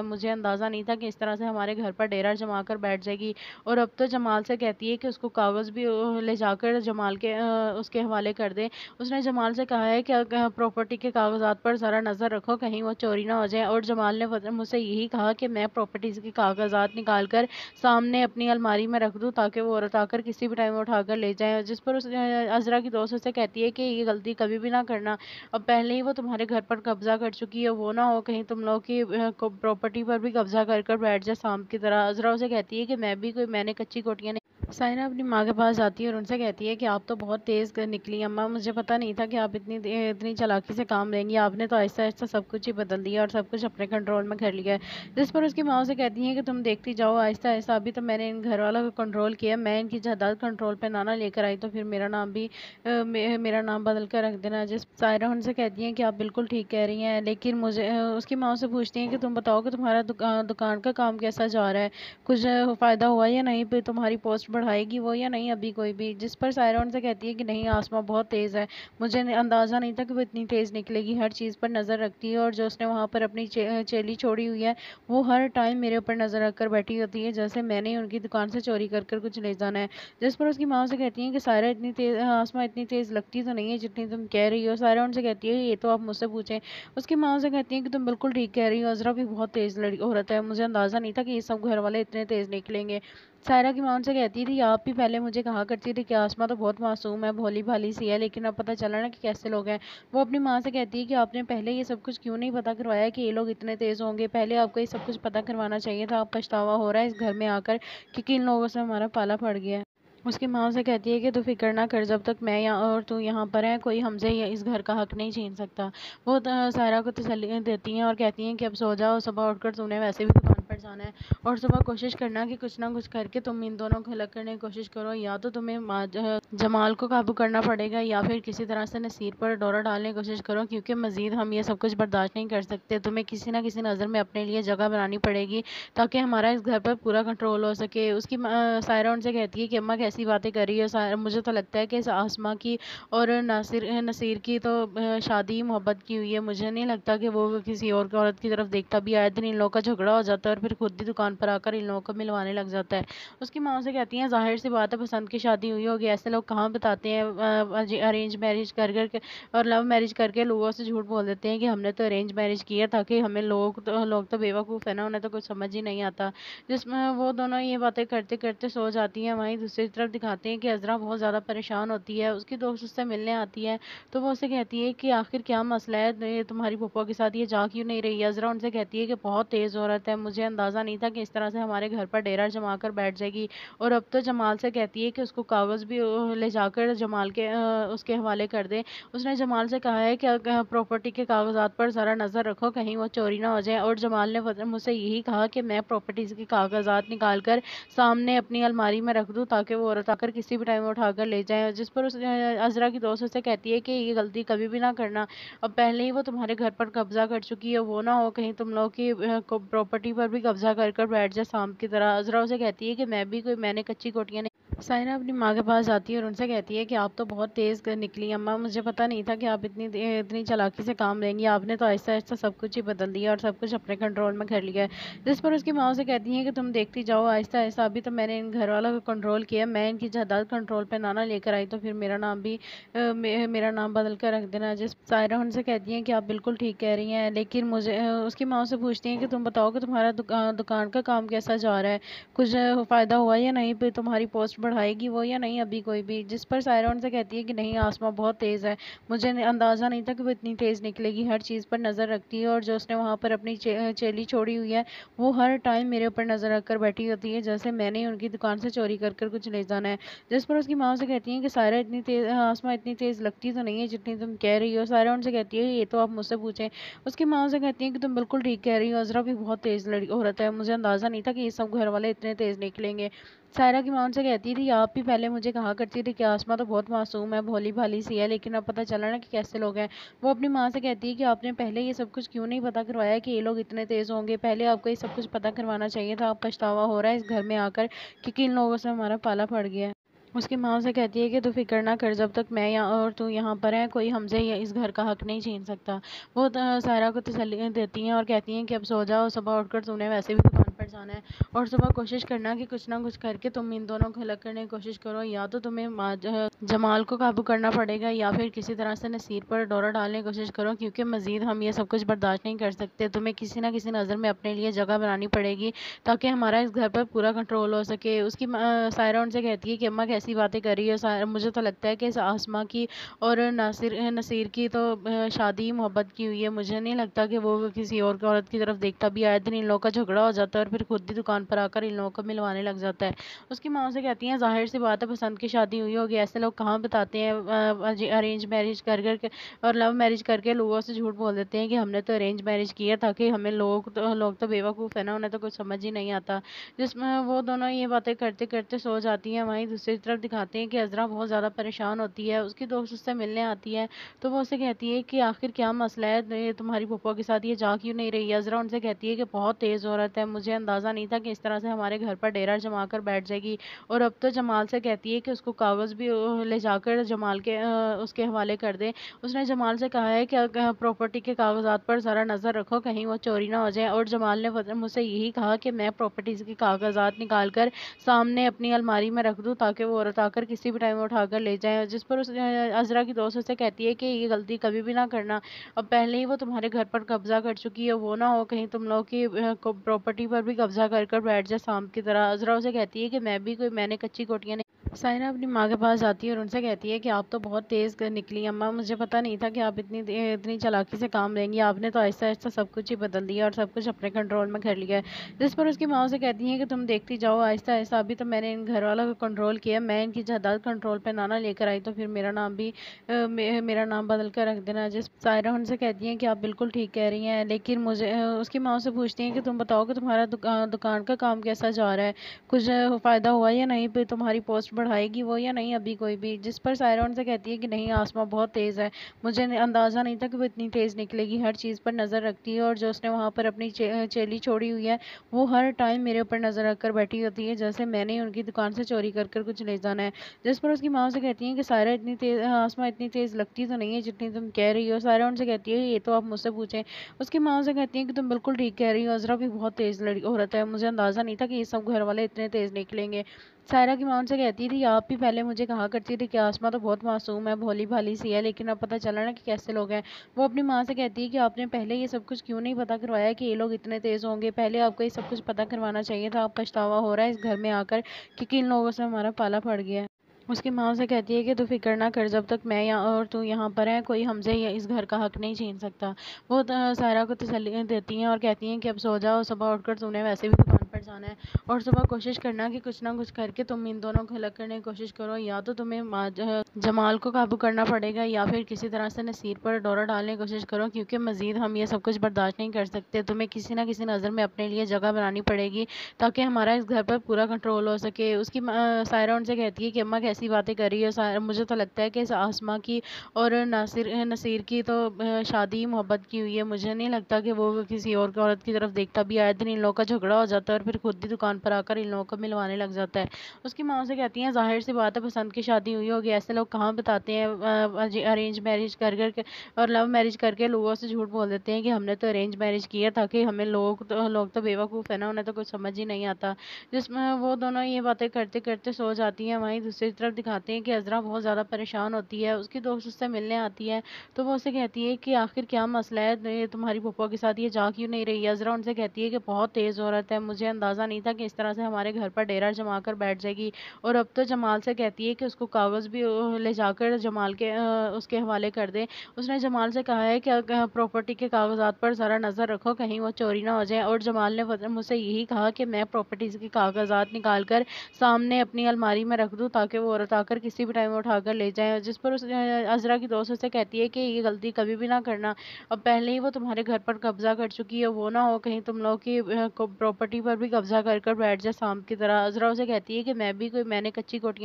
अंदाज़ा नहीं था कि इस तरह से हमारे घर पर डेरा जमा कर बैठ जाएगी। और अब तो जमाल से कहती है कि उसको कागज़ भी अ, ले जाकर जमाल के अ, उसके हवाले कर दे। उसने जमाल से कहा है कि अ, प्रॉपर्टी के कागज़ात पर ज़रा नज़र रखो, कहीं वो चोरी ना हो जाए। और जमाल ने वत- मुझसे यही कहा कि मैं प्रॉपर्टीज़ के कागज़ात निकाल कर सामने अपनी अलमारी में रख दूँ ताकि वो औरत आकर किसी भी टाइम उठा कर ले जाए। जिस पर उस अ, अज़रा की दोस्त उससे कहती है कि ये गलती कभी भी ना करना। अब पहले ही वो तुम्हारे घर पर कब्ज़ा कर चुकी है, वो ना हो कहीं तुम लोग की अ, को प्रॉपर्टी पर भी कब्ज़ा कर कर बैठ जाए सांप की तरह। अज़रा उसे कहती है कि मैं भी कोई मैंने कच्ची कोठियाँ नहीं। साइना अपनी माँ के पास जाती है और उनसे कहती है कि आप तो बहुत तेज़ क निकली अम्मा, मुझे पता नहीं था कि आप इतनी दे इतनी चालाकी से काम लेंगी। आपने तो आहिस्ता-आहिस्ता सब कुछ ही बदल दिया और सब कुछ अपने कंट्रोल में कर लिया है। जिस पर उसकी माँ उसे कहती हैं कि तुम देखती जाओ आहिस्ता-आहिस्ता, अभी तो मैंने इन घरवालों को कंट्रोल किया, मैं इनकी जायदाद कंट्रोल पे ना ना लेकर आई तो फिर मेरा नाम भी अ, मे मेरा नाम बदल कर रख देना। जिस सायरा उनसे कहती हैं कि आप बिल्कुल ठीक कह रही हैं, लेकिन मुझे अ, उसकी माँ से पूछती हैं कि तुम बताओ कि तुम्हारा दुका दुकान का काम कैसा जा रहा है? कुछ अ, फ़ायदा हुआ या नहीं? फिर तुम्हारी पोस्ट बढ़ाएगी वो या नहीं अभी कोई भी? जिस पर सायरा उनसे कहती है कि नहीं, आसमां बहुत तेज़ है। मुझे न अंदाज़ा नहीं था कि वो इतनी तेज़ निकलेगी। हर चीज़ पर नज़र रखती है और जो उसने वहाँ पर अपनी चे अ, चेली छोड़ी हुई है, वो हर टाइम मेरे ऊपर नज़र रख कर बैठी होती है, जैसे मैंने ही उनकी दुकान से चोरी कर कर कुछ ले जाना है। जिस पर उसकी माँ उसे कहती है कि सायरा इतनी तेज़ अ, आसमां इतनी तेज़ लगती तो नहीं है जितनी तुम कह रही हो। सायरा उनसे कहती है ये तो आप मुझसे पूछें। उसकी माँ उसे कहती है कि तुम बिल्कुल ठीक कह रही हो, अज़रा भी बहुत तेज़ लड़ी औरत है। मुझे अंदाज़ा नहीं था कि ये सब घर वाले इतने तेज़ निकलेंगे। सायरा की माँ उनसे कहती थी आप भी पहले मुझे कहा करती थी कि आसमां तो बहुत मासूम है, भोली-भाली सी है, लेकिन अब पता चला ना कि कैसे लोग हैं। वो अपनी माँ से कहती है कि आपने पहले ये सब कुछ क्यों नहीं पता करवाया कि ये लोग इतने तेज़ होंगे? पहले आपको ये सब कुछ पता करवाना चाहिए था। अब पछतावा हो रहा है इस घर में आकर कि किन लोगों से हमारा पाला पड़ गया है। उसकी माँ उसे कहती है कि तू फ़िक्र ना कर, जब तक मैं यहाँ और तू यहाँ पर है, कोई हमसे ये इस घर का हक नहीं छीन सकता। वो त सायरा को तसल्ली देती हैं और कहती हैं कि अब सो जाओ, सुबह उठकर तूने वैसे भी दुकान पर जाना है और सुबह कोशिश करना कि कुछ ना कुछ करके तुम इन दोनों को अलग करने की कोशिश करो। या तो तुम्हें मा ज जमाल को काबू करना पड़ेगा या फिर किसी तरह से नसीर पर डोरा डालने की कोशिश करो, क्योंकि मज़ीद हम ये सब कुछ बर्दाश्त नहीं कर सकते। तुम्हें किसी न किसी नज़र में अपने लिए जगह बनानी पड़ेगी ताकि हमारा इस घर पर पूरा कंट्रोल हो सके। उसकी माँ सायरा उनसे कहती है कि अम्मा कैसी बातें कर रही हो? सायरा, मुझे तो लगता है कि इस आसमां की और नासिर नसीर की तो अ, शादी मोहब्बत की हुई है। मुझे नहीं लगता कि वो किसी और की औरत की तरफ देखता भी। आए दिन इन लोगों का झगड़ा हो जाता है और फिर खुद ही दुकान पर आकर इन लोगों को मिलवाने लग जाता है। उसकी माँ से कहती हैं ज़ाहिर सी बात है पसंद की शादी हुई होगी, ऐसे लोग कहाँ बताते हैं अ, अरेंज मैरिज कर कर के और लव मैरिज करके लोगों से झूठ बोल देते हैं कि हमने तो अरेंज मैरिज की है, ताकि हमें लोग तो लोग तो बेवकूफ़ है ना, उन्हें तो कुछ समझ ही नहीं आता। जिसमें वो दोनों ये बातें करते करते सो जाती हैं। वहीं दूसरी तरफ दिखाते हैं कि अज़रा बहुत ज़्यादा परेशान होती है। उसकी दोस्त उससे मिलने आती है तो वो उससे कहती है कि आखिर क्या मसला है, तो ये तुम्हारी फूफा के साथ ये जा क्यों नहीं रही है? अज़रा उनसे कहती है कि बहुत तेज़ औरत है, मुझे अंदाज़ा नहीं था कि इस तरह से हमारे घर पर डेरा जमा कर बैठ जाएगी। और अब तो जमाल से कहती है कि उसको कागज़ भी अ, ले जाकर जमाल के अ, उसके हवाले कर दे। उसने जमाल से कहा है कि अ, प्रॉपर्टी के कागज़ात पर ज़रा नज़र रखो, कहीं वो चोरी ना हो जाए। और जमाल ने वत- मुझसे यही कहा कि मैं प्रॉपर्टीज़ के कागज़ात निकाल कर सामने अपनी अलमारी में रख दूँ ताकि वो औरत आकर किसी भी टाइम उठा कर ले जाए। जिस पर उस अ, अज़रा की दोस्त उससे कहती है कि ये गलती कभी भी ना करना। अब पहले ही वो तुम्हारे घर पर कब्ज़ा कर चुकी है, वो ना हो कहीं तुम लोग की अ, को प्रॉपर्टी पर भी कब्ज़ा कर कर बैठ जाए सांप की तरह। अज़रा उसे कहती है कि मैं भी कोई मैंने कच्ची कोठियाँ नहीं। साइना अपनी माँ के पास जाती है और उनसे कहती है कि आप तो बहुत तेज़ क निकली अम्मा, मुझे पता नहीं था कि आप इतनी दे इतनी चालाकी से काम लेंगी। आपने तो आहिस्ता-आहिस्ता सब कुछ ही बदल दिया और सब कुछ अपने कंट्रोल में कर लिया है। जिस पर उसकी माँ उसे कहती हैं कि तुम देखती जाओ आहिस्ता-आहिस्ता, अभी तो मैंने इन घरवालों को कंट्रोल किया, मैं इनकी जायदाद कंट्रोल पे ना ना लेकर आई तो फिर मेरा नाम भी अ, मे मेरा नाम बदल कर रख देना। जिस सायरा उनसे कहती हैं कि आप बिल्कुल ठीक कह रही हैं, लेकिन मुझे अ, उसकी माँ से पूछती हैं कि तुम बताओ कि तुम्हारा दुका दुकान का काम कैसा जा रहा है? कुछ अ, फ़ायदा हुआ या नहीं? फिर तुम्हारी पोस्ट बढ़ाएगी वो या नहीं अभी कोई भी? जिस पर सायरा उनसे कहती है कि नहीं, आसमां बहुत तेज़ है। मुझे न अंदाज़ा नहीं था कि वो इतनी तेज़ निकलेगी। हर चीज़ पर नज़र रखती है और जो उसने वहाँ पर अपनी चे अ, चेली छोड़ी हुई है, वो हर टाइम मेरे ऊपर नज़र रख कर बैठी होती है, जैसे मैंने ही उनकी दुकान से चोरी कर कर कुछ ले जाना है। जिस पर उसकी माँ उसे कहती हैं कि सायरा इतनी तेज़ अ, आसमां इतनी तेज़ लगती तो नहीं है जितनी तुम कह रही हो। सायरा उनसे कहती है ये तो आप मुझसे पूछें। उसकी माँ उसे कहती हैं कि तुम बिल्कुल ठीक कह रही हो, अज़रा भी बहुत तेज़ लड़ी औरत है। मुझे अंदाज़ा नहीं था कि ये सब घर वाले इतने तेज़ निकलेंगे। सायरा की माँ उनसे कहती थी आप भी पहले मुझे कहा करती थी कि आसमां तो बहुत मासूम है, भोली-भाली सी है, लेकिन अब पता चला ना कि कैसे लोग हैं। वो अपनी माँ से कहती है कि आपने पहले ये सब कुछ क्यों नहीं पता करवाया कि ये लोग इतने तेज़ होंगे? पहले आपको ये सब कुछ पता करवाना चाहिए था। अब पछतावा हो रहा है इस घर में आकर कि किन लोगों से हमारा पाला पड़ गया है। उसकी माँ उसे कहती है कि तू फ़िक्र ना कर, जब तक मैं यहाँ और तू यहाँ पर है कोई हमसे ये इस घर का हक नहीं छीन सकता। वो त सायरा को तसल्ली देती हैं और कहती हैं कि अब सो जाओ, सुबह उठकर तूने वैसे भी दुकान पर जाना है और सुबह कोशिश करना कि कुछ ना कुछ करके तुम इन दोनों को अलग करने की कोशिश करो। या तो तुम्हें मा ज जमाल को काबू करना पड़ेगा या फिर किसी तरह से नसीर पर डोरा डालने की कोशिश करो, क्योंकि मज़ीद हम ये सब कुछ बर्दाश्त नहीं कर सकते। तुम्हें किसी न किसी नज़र में अपने लिए जगह बनानी पड़ेगी ताकि हमारा इस घर पर पूरा कंट्रोल हो सके। उसकी माँ सायरा उनसे कहती है कि अम्मा कैसी बातें कर रही हो सायरा, मुझे तो लगता है कि इस आसमा की और नासिर नसीर की तो अ, शादी मोहब्बत की हुई है। मुझे नहीं लगता कि वो किसी और की औरत की तरफ देखता भी। आए दिन इन लोगों का झगड़ा हो जाता है और फिर खुद ही दुकान पर आकर इन लोगों को मिलवाने लग जाता है। उसकी माँ से कहती हैं ज़ाहिर सी बात है पसंद की शादी हुई होगी, ऐसे लोग कहाँ बताते हैं अरेंज मैरिज कर कर के और लव मैरिज करके लोगों से झूठ बोल देते हैं कि हमने तो अरेंज मैरिज की है, ताकि हमें लोग तो लोग तो बेवकूफ़ है ना, उन्हें तो कुछ समझ ही नहीं आता। जिसमें वो दोनों ये बातें करते करते सो जाती हैं। वहीं दूसरी तरफ दिखाते हैं कि अज़रा बहुत ज़्यादा परेशान होती है। उसकी दोस्त उससे मिलने आती है तो वो उससे कहती है कि आखिर क्या मसला है, ये तुम्हारी पप्पो के साथ ये जा क्यों नहीं रही है। अज़रा उनसे कहती है कि बहुत तेज़ औरत है, मुझे अंदाज़ा नहीं था कि इस तरह से हमारे घर पर डेरा जमा कर बैठ जाएगी। और अब तो जमाल से कहती है कि उसको कागज़ भी अ, ले जाकर जमाल के अ, उसके हवाले कर दे। उसने जमाल से कहा है कि अ, प्रॉपर्टी के कागज़ात पर ज़रा नज़र रखो कहीं वो चोरी ना हो जाए। और जमाल ने वत- मुझसे यही कहा कि मैं प्रॉपर्टीज़ के कागज़ात निकाल कर सामने अपनी अलमारी में रख दूँ ताकि वो औरत आकर किसी भी टाइम उठाकर ले जाए। जिस पर उस अज़रा की दोस्त उससे कहती है कि ये गलती कभी भी ना करना, अब पहले ही वो तुम्हारे घर पर कब्जा कर चुकी है, वो ना हो कहीं तुम लोग की प्रॉपर्टी पर भी कब्जा कर कर बैठ जाए सांप की तरह। अज़रा उसे कहती है कि मैं भी कोई मैंने कच्ची कोठियाँ नहीं। सायरा अपनी माँ के पास जाती है और उनसे कहती है कि आप तो बहुत तेज़ कर निकली अम्मा, मुझे पता नहीं था कि आप इतनी दे- इतनी चालाकी से काम लेंगी। आपने तो आहिस्ता आहिस्ता सब कुछ ही बदल दिया और सब कुछ अपने कंट्रोल में कर लिया है। जिस पर उसकी माँ उसे कहती है कि तुम देखती जाओ आहिस्ता आहिस्ता, अभी तो मैंने इन घर वालों को कंट्रोल किया, मैं इनकी जायदाद कंट्रोल पे ना ना लेकर आई तो फिर मेरा नाम भी अ, मे, मेरा नाम बदल कर रख देना। जिस सायरा उनसे कहती है कि आप बिल्कुल ठीक कह रही हैं, लेकिन मुझे अ, उसकी माँ से पूछती है कि तुम बताओ कि तुम्हारा दुका, दुकान का काम कैसा जा रहा है, कुछ अ, फ़ायदा हुआ या नहीं, पे तुम्हारी पोस्ट बढ़ाएगी वो या नहीं अभी कोई भी। जिस पर सायरा उनसे कहती है कि नहीं आसमा बहुत तेज़ है, मुझे न- अंदाज़ा नहीं था कि वो इतनी तेज़ निकलेगी, हर चीज़ पर नज़र रखती है और जो उसने वहाँ पर अपनी चे, चेली छोड़ी हुई है वो हर टाइम मेरे ऊपर नज़र रख कर बैठी होती है, जैसे मैंने ही उनकी दुकान से चोरी कर कर कुछ ले जाना है। जिस पर उसकी माँ से कहती है कि सायरा इतनी तेज़ आसमा इतनी तेज़ लगती तो नहीं है जितनी तुम कह रही हो। सायरा उनसे कहती है ये तो आप मुझसे पूछें। उसकी माँ से कहती है कि तुम बिल्कुल ठीक कह रही हो, अज़रा भी बहुत तेज़ लड़की औरत है, मुझे अंदाज़ा नहीं था कि ये सब घर वाले इतने तेज़ निकलेंगे। सायरा की माँ उनसे कहती थी आप भी पहले मुझे कहा करती थी कि आसमा तो बहुत मासूम है, भोली भाली सी है, लेकिन अब पता चला ना कि कैसे लोग हैं। वो अपनी माँ से कहती है कि आपने पहले ये सब कुछ क्यों नहीं पता करवाया कि ये लोग इतने तेज़ होंगे, पहले आपको ये सब कुछ पता करवाना चाहिए था। अब पछतावा हो रहा है इस घर में आकर कि किन लोगों से हमारा पाला पड़ गया है। उसकी माँ उसे कहती है कि तू फ़िक्र ना कर, जब तक मैं यहाँ और तू यहाँ पर है कोई हमसे ये इस घर का हक नहीं छीन सकता। वो त सायरा को तसल्ली देती हैं और कहती हैं कि अब सो जाओ, सुबह उठकर तूने वैसे भी दुकान पर जाना है और सुबह कोशिश करना कि कुछ ना कुछ करके तुम इन दोनों को अलग करने की कोशिश करो। या तो तुम्हें मा ज जमाल को काबू करना पड़ेगा या फिर किसी तरह से नसीर पर डोरा डालने की कोशिश करो, क्योंकि मज़ीद हम ये सब कुछ बर्दाश्त नहीं कर सकते। तुम्हें किसी न किसी नज़र में अपने लिए जगह बनानी पड़ेगी ताकि हमारा इस घर पर पूरा कंट्रोल हो सके। उसकी माँ सायरा उनसे कहती है कि अम्मा कैसी बातें कर रही हो सायरा, मुझे तो लगता है कि इस आसमा की और नासिर नसीर की तो अ, शादी मोहब्बत की हुई है। मुझे नहीं लगता कि वो किसी और की औरत की तरफ देखता भी। आए दिन इन लोगों का झगड़ा हो जाता है और फिर खुद ही दुकान पर आकर इन लोगों को मिलवाने लग जाता है। उसकी माँ से कहती हैं ज़ाहिर सी बात है पसंद की शादी हुई होगी, ऐसे लोग कहाँ बताते हैं अरेंज मैरिज कर कर के और लव मैरिज करके लोगों से झूठ बोल देते हैं कि हमने तो अरेंज मैरिज की है, ताकि हमें लोग तो लोग तो बेवकूफ़ है ना, उन्हें तो कुछ समझ ही नहीं आता। जिसमें वो दोनों ये बातें करते करते सो जाती हैं। वहीं दूसरी तरफ दिखाते हैं कि अज़रा बहुत ज़्यादा परेशान होती है। उसकी दोस्त उससे मिलने आती है तो वो उससे कहती है कि आखिर क्या मसला है, ये तुम्हारी पप्पो के साथ ये जा क्यों नहीं रही है। अज़रा उनसे कहती है कि बहुत तेज़ औरत है, मुझे अंदाज़ा नहीं था कि इस तरह से हमारे घर पर डेरा जमा कर बैठ जाएगी। और अब तो जमाल से कहती है कि उसको कागज़ भी अ, ले जाकर जमाल के अ, उसके हवाले कर दे। उसने जमाल से कहा है कि अ, प्रॉपर्टी के कागज़ात पर ज़रा नज़र रखो कहीं वो चोरी ना हो जाए। और जमाल ने वत- मुझसे यही कहा कि मैं प्रॉपर्टीज़ के कागज़ात निकाल कर सामने अपनी अलमारी में रख दूँ ताकि वो औरत आकर किसी भी टाइम उठाकर ले जाए। जिस पर उस अ, अज़रा की दोस्त उससे कहती है कि ये गलती कभी भी ना करना, अब पहले ही वो तुम्हारे घर पर कब्जा कर चुकी है, वो ना हो कहीं तुम लोग की प्रॉपर्टी पर भी कब्जा कर कर बैठ जाए सांप की तरह। अज़रा उसे कहती है कि मैं भी कोई मैंने कच्ची कोठियाँ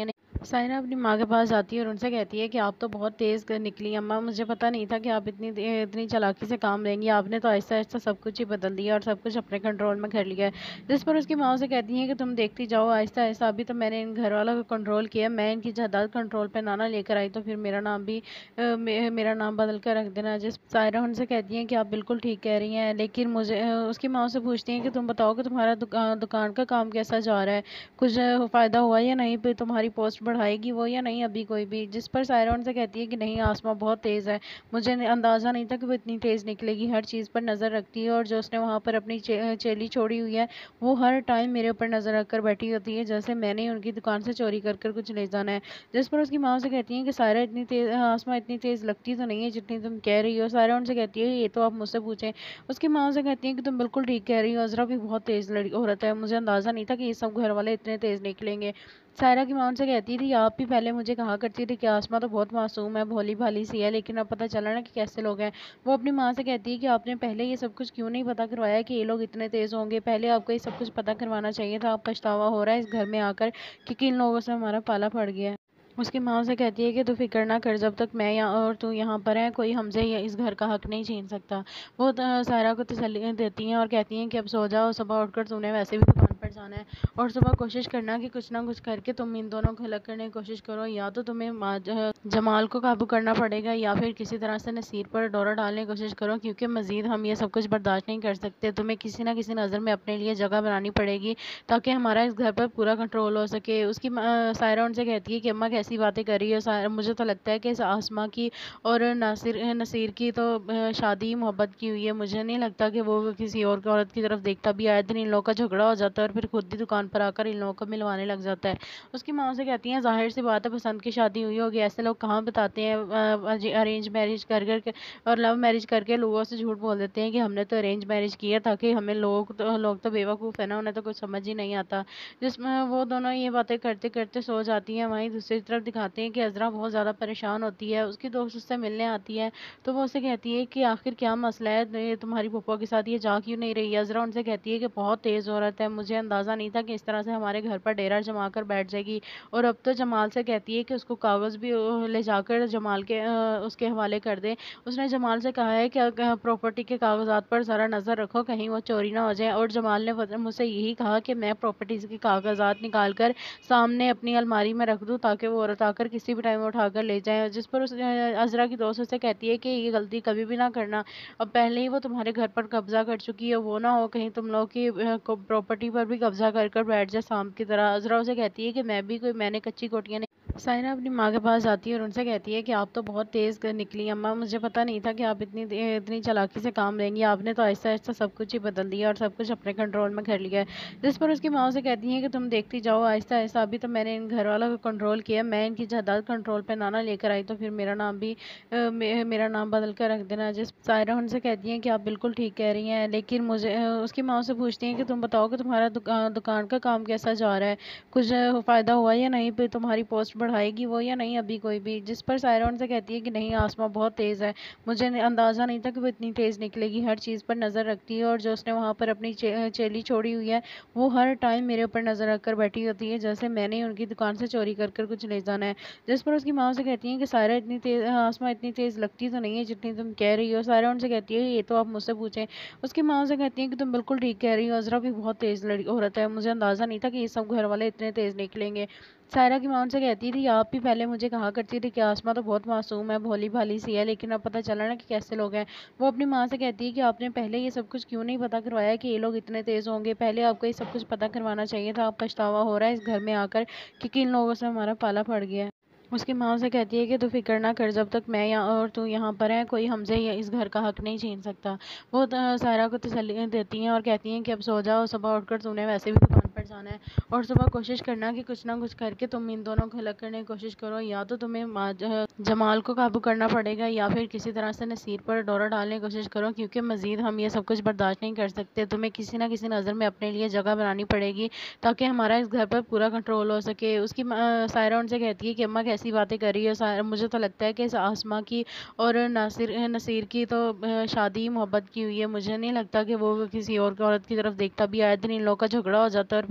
सायरा अपनी माँ के पास जाती है और उनसे कहती है कि आप तो बहुत तेज़ कर निकली अम्मा, मुझे पता नहीं था कि आप इतनी दे- इतनी चालाकी से काम लेंगी। आपने तो आहिस्ता आहिस्ता सब कुछ ही बदल दिया और सब कुछ अपने कंट्रोल में कर लिया है। जिस पर उसकी माँ उसे कहती है कि तुम देखती जाओ आहिस्ता आहिस्ता, अभी तो मैंने इन घर वालों को कंट्रोल किया, मैं इनकी जायदाद कंट्रोल पे ना ना लेकर आई तो फिर मेरा नाम भी अ, मे, मेरा नाम बदल कर रख देना। जिस सायरा उनसे कहती है कि आप बिल्कुल ठीक कह रही हैं, लेकिन मुझे अ, उसकी माँ से पूछती है कि तुम बताओ कि तुम्हारा दुकान दुकान का काम कैसा जा रहा है, कुछ अ, फायदा हुआ या नहीं, फिर तुम्हारी पोस्ट बढ़ाएगी वो या नहीं अभी कोई भी। जिस पर सायरा उनसे कहती है कि नहीं, आसमां बहुत तेज़ है, मुझे न- अंदाज़ा नहीं था कि वो इतनी तेज़ निकलेगी, हर चीज़ पर नज़र रखती है और जो उसने वहाँ पर अपनी चे, चेली छोड़ी हुई है वो हर टाइम मेरे ऊपर नज़र रख कर बैठी होती है, जैसे मैंने ही उनकी दुकान से चोरी कर कर कुछ ले जाना है। जिस पर उसकी माँ उसे कहती है कि सायरा इतनी तेज़ आसमां इतनी तेज़ लगती तो नहीं है जितनी तुम कह रही हो। सायरा उनसे कहती है ये तो आप मुझसे पूछें। उसकी माँ उसे कहती है कि तुम बिल्कुल ठीक कह रही हो, अज़रा भी बहुत तेज़ लड़की औरत है, मुझे अंदाज़ा नहीं था कि ये सब घर वाले इतने तेज़ निकलेंगे। सायरा की माँ उनसे कहती थी आप भी पहले मुझे कहा करती थी कि आसमा तो बहुत मासूम है, भोली भाली सी है, लेकिन अब पता चला ना कि कैसे लोग हैं। वो अपनी माँ से कहती है कि आपने पहले ये सब कुछ क्यों नहीं पता करवाया कि ये लोग इतने तेज़ होंगे, पहले आपको ये सब कुछ पता करवाना चाहिए था। अब पछतावा हो रहा है इस घर में आकर कि किन लोगों से हमारा पाला पड़ गया है। उसकी माँ उसे कहती है कि तू फिक्र ना कर, जब तक मैं यहाँ और तू यहाँ पर है कोई हमसे ये इस घर का हक नहीं छीन सकता। वो तो सायरा को तसल्ली देती हैं और कहती हैं कि अब सो जाओ, सुबह उठकर तूने वैसे भी दुकान पर जाना है और सुबह कोशिश करना कि कुछ ना कुछ करके तुम इन दोनों को अलग करने की कोशिश करो, या तो तुम्हें मा- ज- जमाल को काबू करना पड़ेगा या फिर किसी तरह से नसीर पर डोरा डालने की कोशिश करो, क्योंकि मजीद हम ये सब कुछ बर्दाश्त नहीं कर सकते। तुम्हें किसी ना किसी नज़र में अपने लिए जगह बनानी पड़ेगी ताकि हमारा इस घर पर पूरा कंट्रोल हो सके। उसकी माँ- सायरा उनसे कहती है कि अम्मा कैसी बातें कर रही हो, सायरा मुझे तो लगता है कि इस आसमा की और नासिर नसीर की तो अ, शादी मोहब्बत की हुई है, मुझे नहीं लगता कि वो किसी और की औरत की तरफ देखता भी। आए दिन इन लोगों का झगड़ा हो जाता है और फिर खुद ही दुकान पर आकर इन लोगों को मिलवाने लग जाता है। उसकी माँ से कहती हैं जाहिर सी बात है पसंद की शादी हुई होगी, ऐसे लोग कहाँ बताते हैं अरेंज मैरिज कर कर के और लव मैरिज करके लोगों से झूठ बोल देते हैं कि हमने तो अरेंज मैरिज किया, ताकि हमें लोग तो लोग तो बेवकूफ़ है ना, उन्हें तो कुछ समझ ही नहीं आता। जिसमें वो दोनों ये बातें करते करते सो जाती हैं। वहीं दूसरी तरफ दिखाते हैं कि अज़रा बहुत ज़्यादा परेशान होती है, उसकी दोस्त उससे मिलने आती है तो वो उससे कहती है कि आखिर क्या मसला है, तो ये तुम्हारी पप्पा के साथ ये जा क्यों नहीं रही है। अज़रा उनसे कहती है कि बहुत तेज़ औरत है, मुझे अंदाज़ा नहीं था कि इस तरह से हमारे घर पर डेरा जमा कर बैठ जाएगी। और अब तो जमाल से कहती है कि उसको कागज़ भी अ, ले जाकर जमाल के अ, उसके हवाले कर दे। उसने जमाल से कहा है कि प्रॉपर्टी के कागजात पर ज़रा नज़र रखो कहीं वो चोरी ना हो जाए, और जमाल ने वत- मुझसे यही कहा कि मैं प्रॉपर्टीज़ के कागजात निकाल कर सामने अपनी अलमारी में रख दूं ताकि वो औरत आकर किसी भी टाइम उठाकर ले जाए। जिस पर उस अज़रा की दोस्त उससे कहती है कि ये गलती कभी भी ना करना, अब पहले ही वो तुम्हारे घर पर कब्जा कर चुकी है, वो ना हो कहीं तुम लोग की प्रॉपर्टी पर भी कब्जा कर कर बैठ जाए सांप की तरह। अज़रा उसे कहती है कि मैं भी कोई मैंने कच्ची कोठियाँ नहीं। सायरा अपनी माँ के पास जाती है और उनसे कहती है कि आप तो बहुत तेज़ कर निकली अम्मा, मुझे पता नहीं था कि आप इतनी दे- इतनी चालाकी से काम लेंगी। आपने तो आहिस्ता आहिस्ता सब कुछ ही बदल दिया और सब कुछ अपने कंट्रोल में कर लिया है। जिस पर उसकी माँ उसे कहती है कि तुम देखती जाओ आहिस्ता आहिस्ता, अभी तो मैंने इन घर वालों को कंट्रोल किया, मैं इनकी जायदाद कंट्रोल पे ना ना लेकर आई तो फिर मेरा नाम भी अ, मे, मेरा नाम बदल कर रख देना। जिस सायरा उनसे कहती है कि आप बिल्कुल ठीक कह रही हैं, लेकिन मुझे अ, उसकी माँ से पूछती है कि तुम बताओ कि तुम्हारा दुकान दुकान का काम कैसा जा रहा है, कुछ अ, फायदा हुआ या नहीं, फिर तुम्हारी पोस्ट बढ़ाएगी वो या नहीं अभी कोई भी। जिस पर सायरा उनसे कहती है कि नहीं, आसमां बहुत तेज़ है, मुझे न- अंदाज़ा नहीं था कि वो इतनी तेज़ निकलेगी, हर चीज़ पर नज़र रखती है और जो उसने वहाँ पर अपनी चे, चेली छोड़ी हुई है वो हर टाइम मेरे ऊपर नज़र रख कर बैठी होती है, जैसे मैंने ही उनकी दुकान से चोरी कर कर कुछ ले जाना है। जिस पर उसकी माँ से कहती है कि सायरा इतनी तेज़ आसमां इतनी तेज़ लगती तो नहीं है जितनी तुम कह रही हो। सायरा उनसे कहती है ये तो आप मुझसे पूछें। उसकी माँ से कहती है कि तुम बिल्कुल ठीक कह रही हो, अज़रा भी बहुत तेज़ लड़की औरत है, मुझे अंदाज़ा नहीं था कि ये सब घर वाले इतने तेज़ निकलेंगे। सायरा की माँ उनसे कहती थी आप भी पहले मुझे कहा करती थी कि आसमा तो बहुत मासूम है, भोली भाली सी है, लेकिन अब पता चला ना कि कैसे लोग हैं। वो अपनी माँ से कहती है कि आपने पहले ये सब कुछ क्यों नहीं पता करवाया कि ये लोग इतने तेज़ होंगे, पहले आपको ये सब कुछ पता करवाना चाहिए था। अब पछतावा हो रहा है इस घर में आकर कि किन लोगों से हमारा पाला पड़ गया है। उसकी माँ से कहती है कि तू फिक्र ना कर, जब तक मैं यहाँ और तू यहाँ पर है कोई हमसे ये इस घर का हक नहीं छीन सकता। वो तो सायरा को तसल्ली देती हैं और कहती हैं कि अब सो जाओ, सुबह उठकर तूने वैसे भी दुकान पर जाना है और सुबह कोशिश करना कि कुछ ना कुछ करके तुम इन दोनों को अलग करने की कोशिश करो, या तो तुम्हें मा- ज- जमाल को काबू करना पड़ेगा या फिर किसी तरह से नसीर पर डोरा डालने की कोशिश करो, क्योंकि मजीद हम ये सब कुछ बर्दाश्त नहीं कर सकते। तुम्हें किसी ना किसी नज़र में अपने लिए जगह बनानी पड़ेगी ताकि हमारा इस घर पर पूरा कंट्रोल हो सके। उसकी माँ- सायरा उनसे कहती है कि अम्मा कैसी बातें कर रही हो, सायरा मुझे तो लगता है कि इस आसमा की और नासिर नसीर की तो अ, शादी मोहब्बत की हुई है, मुझे नहीं लगता कि वो किसी और की औरत की तरफ देखता भी। आए दिन इन लोगों का झगड़ा हो जाता है और फिर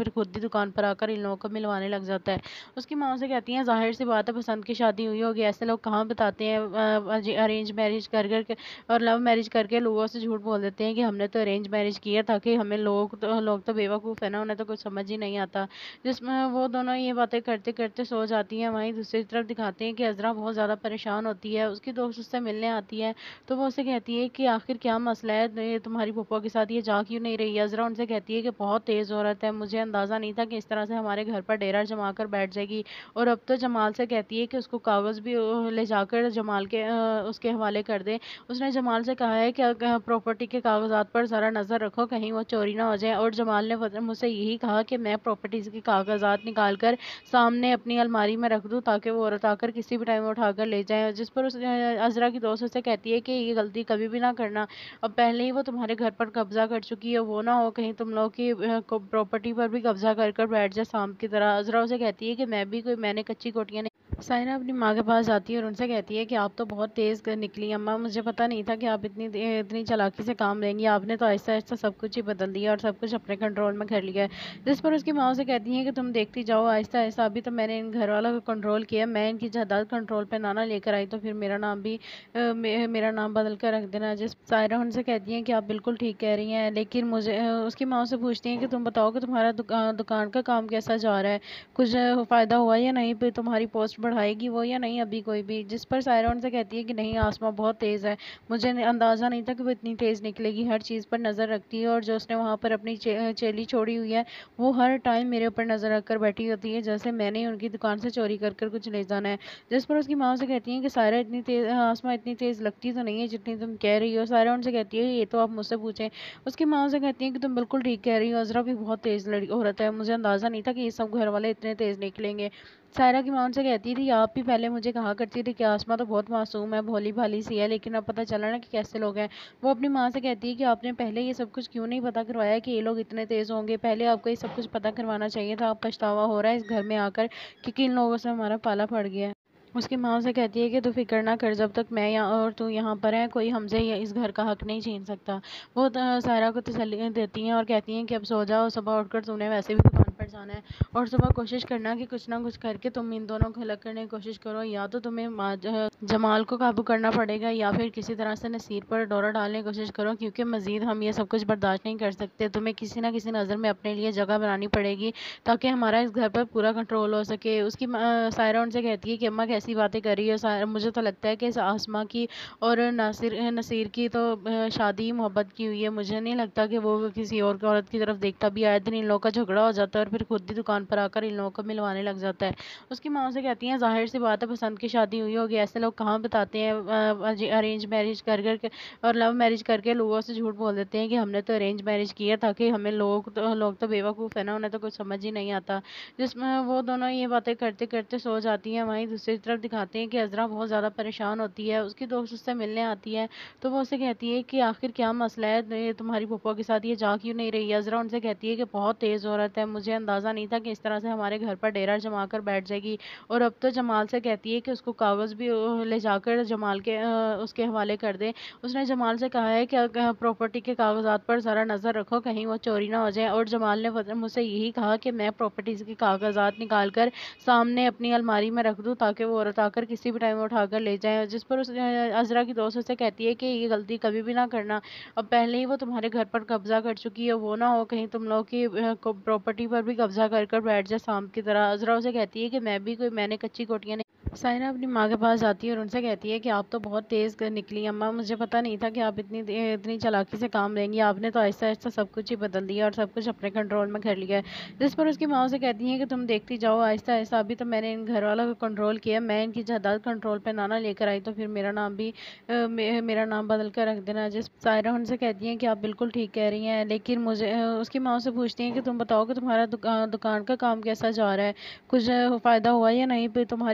फिर खुद ही दुकान पर आकर इन लोगों को मिलवाने लग जाता है। उसकी माँ से कहती हैं ज़ाहिर सी बात है पसंद की शादी हुई होगी, ऐसे लोग कहाँ बताते हैं अरेंज मैरिज कर कर के और लव मैरिज करके लोगों से झूठ बोल देते हैं कि हमने तो अरेंज मैरिज किया, ताकि हमें लोग तो लोग तो बेवकूफ़ है ना, उन्हें तो कुछ समझ ही नहीं आता। जिसमें वो दोनों ये बातें करते करते सो जाती हैं। वहीं दूसरी तरफ दिखाते हैं कि अज़रा बहुत ज़्यादा परेशान होती है। उसकी दोस्त उससे मिलने आती है तो वो उससे कहती है कि आखिर क्या मसला है, ये तुम्हारी पप्पो के साथ ये जा क्यों नहीं रही है। अज़रा उनसे कहती है कि बहुत तेज़ औरत है, मुझे अंदाज़ा नहीं था कि इस तरह से हमारे घर पर डेरा जमा कर बैठ जाएगी। और अब तो जमाल से कहती है कि उसको कागज़ भी अ, ले जाकर जमाल के अ, उसके हवाले कर दे। उसने जमाल से कहा है कि अ, प्रॉपर्टी के कागज़ात पर ज़रा नज़र रखो, कहीं वो चोरी ना हो जाए। और जमाल ने वत- मुझसे यही कहा कि मैं प्रॉपर्टीज़ के कागज़ात निकाल कर सामने अपनी अलमारी में रख दूं, ताकि वो औरत आकर किसी भी टाइम उठाकर ले जाए। जिस पर उस अ, अज़रा की दोस्त उससे कहती है कि ये गलती कभी भी ना करना, अब पहले ही वो तुम्हारे घर पर कब्जा कर चुकी है, वो ना हो कहीं तुम लोग की प्रॉपर्टी पर भी कब्जा कर कर बैठ जाए सांप की तरह। अज़रा उसे कहती है कि मैं भी कोई मैंने कच्ची कोठियाँ नहीं। सायरा अपनी माँ के पास जाती है और उनसे कहती है कि आप तो बहुत तेज़ कर निकली अम्मा, मुझे पता नहीं था कि आप इतनी दे- इतनी चालाकी से काम लेंगी। आपने तो आहिस्ता आहिस्ता सब कुछ ही बदल दिया और सब कुछ अपने कंट्रोल में कर लिया है। जिस पर उसकी माँ से कहती हैं कि तुम देखती जाओ आहिस्ता आहिस्ता, अभी तो मैंने इन घर वालों को कंट्रोल किया, मैं इनकी जायदाद कंट्रोल पे ना ना लेकर आई तो फिर मेरा नाम भी अ, मे, मेरा नाम बदल कर रख देना। जिस सायरा उनसे कहती हैं कि आप बिल्कुल ठीक कह रही हैं, लेकिन मुझे अ, उसकी माँ से पूछती हैं कि तुम बताओ कि तुम्हारा दुकान दुकान का काम कैसा जा रहा है, कुछ अ, फ़ायदा हुआ या नहीं, फिर तुम्हारी पोस्ट बढ़ाएगी वो या नहीं अभी कोई भी। जिस पर सायरा उनसे कहती है कि नहीं, आसमा बहुत तेज़ है, मुझे न- अंदाज़ा नहीं था कि वो इतनी तेज़ निकलेगी, हर चीज़ पर नज़र रखती है। और जो उसने वहाँ पर अपनी चे, चेली छोड़ी हुई है वो हर टाइम मेरे ऊपर नज़र रख कर बैठी होती है, जैसे मैंने ही उनकी दुकान से चोरी कर कर कुछ ले जाना है। जिस पर उसकी माँ से कहती हैं कि सायरा इतनी तेज़ आसमा इतनी तेज़ लगती तो नहीं है जितनी तुम कह रही हो। सायरा उनसे कहती है ये तो आप मुझसे पूछें। उसकी माँ से कहती हैं कि तुम बिल्कुल ठीक कह रही हो, अज़रा भी बहुत तेज़ लड़की औरत है, मुझे अंदाज़ा नहीं था कि ये सब घर वाले इतने तेज़ निकलेंगे। सायरा की माँ उनसे कहती थी आप भी पहले मुझे कहा करती थी कि आसमा तो बहुत मासूम है, भोली भाली सी है, लेकिन अब पता चला ना कि कैसे लोग हैं। वो अपनी माँ से कहती है कि आपने पहले ये सब कुछ क्यों नहीं पता करवाया कि ये लोग इतने तेज़ होंगे, पहले आपको ये सब कुछ पता करवाना चाहिए था। आप पछतावा हो रहा है इस घर में आकर कि किन लोगों से हमारा पाला पड़ गया है। उसकी माँ से कहती है कि तू फिक्र ना कर, जब तक मैं यहाँ और तू यहाँ पर है कोई हमसे ये इस घर का हक नहीं छीन सकता। वो तो सायरा को तसल्ली देती हैं और कहती हैं कि अब सो जाओ, सुबह उठकर तूने वैसे भी दुकान पर जाना है और सुबह कोशिश करना कि कुछ ना कुछ करके तुम इन दोनों को अलग करने की कोशिश करो, या तो तुम्हें मा- ज- जमाल को काबू करना पड़ेगा या फिर किसी तरह से नसीर पर डोरा डालने की कोशिश करो, क्योंकि मजीद हम ये सब कुछ बर्दाश्त नहीं कर सकते। तुम्हें किसी ना किसी नज़र में अपने लिए जगह बनानी पड़ेगी ताकि हमारा इस घर पर पूरा कंट्रोल हो सके। उसकी माँ- सायरा उनसे कहती है कि अम्मा कैसी बातें कर रही हो, सायरा मुझे तो लगता है कि इस आसमा की और नासिर नसीर की तो अ, शादी मोहब्बत की हुई है, मुझे नहीं लगता कि वो किसी और की औरत की तरफ देखता भी। आए दिन इन लोगों का झगड़ा हो जाता है और फिर खुद ही दुकान पर आकर इन लोगों को मिलवाने लग जाता है। उसकी माँ से कहती हैं ज़ाहिर सी बात है पसंद की शादी हुई होगी, ऐसे लोग कहाँ बताते हैं अरेंज मैरिज कर कर के और लव मैरिज करके लोगों से झूठ बोल देते हैं कि हमने तो अरेंज मैरिज किया, ताकि हमें लोग तो लोग तो बेवकूफ़ है ना, उन्हें तो कुछ समझ ही नहीं आता। जिसमें वो दोनों ये बातें करते करते सो जाती हैं। वहीं दूसरी तरफ दिखाते हैं कि अज़रा बहुत ज़्यादा परेशान होती है। उसकी दोस्त उससे मिलने आती है तो वो उससे कहती है कि आखिर क्या मसला है, ये तुम्हारी पप्पो के साथ ये जा क्यों नहीं रही है। अज़रा उनसे कहती है कि बहुत तेज़ औरत है, मुझे अंदाज़ा नहीं था कि इस तरह से हमारे घर पर डेरा जमा कर बैठ जाएगी। और अब तो जमाल से कहती है कि उसको कागज़ भी अ, ले जाकर जमाल के अ, उसके हवाले कर दे। उसने जमाल से कहा है कि प्रॉपर्टी के कागजात पर ज़रा नज़र रखो, कहीं वो चोरी ना हो जाए। और जमाल ने वत- मुझसे यही कहा कि मैं प्रॉपर्टीज़ के कागजात निकाल कर सामने अपनी अलमारी में रख दूं, ताकि वो औरत आकर किसी भी टाइम उठाकर ले जाए। जिस पर उस अ, अज़रा की दोस्त उससे कहती है कि ये गलती कभी भी ना करना, अब पहले ही वो तुम्हारे घर पर कब्जा कर चुकी है, वो ना हो कहीं तुम लोग की प्रॉपर्टी पर भी कब्जा कर कर बैठ जाए सांप की तरह। अज़रा उसे कहती है कि मैं भी कोई मैंने कच्ची कोठियाँ नहीं। सायरा अपनी माँ के पास जाती है और उनसे कहती है कि आप तो बहुत तेज़ कर निकली अम्मा, मुझे पता नहीं था कि आप इतनी दे- इतनी चालाकी से काम लेंगी। आपने तो आहिस्ता आहिस्ता सब कुछ ही बदल दिया और सब कुछ अपने कंट्रोल में कर लिया है। जिस पर उसकी माँ से कहती हैं कि तुम देखती जाओ आहिस्ता आहिस्ता, अभी तो मैंने इन घर वालों को कंट्रोल किया, मैं इनकी जायदाद कंट्रोल पे ना ना लेकर आई तो फिर मेरा नाम भी अ, मे, मेरा नाम बदल कर रख देना। जिस सायरा उनसे कहती हैं कि आप बिल्कुल ठीक कह रही हैं, लेकिन मुझे अ, उसकी माँ से पूछती हैं कि तुम बताओ कि तुम्हारा दुकान दुकान का काम कैसा जा रहा है, कुछ फ़ायदा हुआ या नहीं, फिर तुम्हारी पोस्ट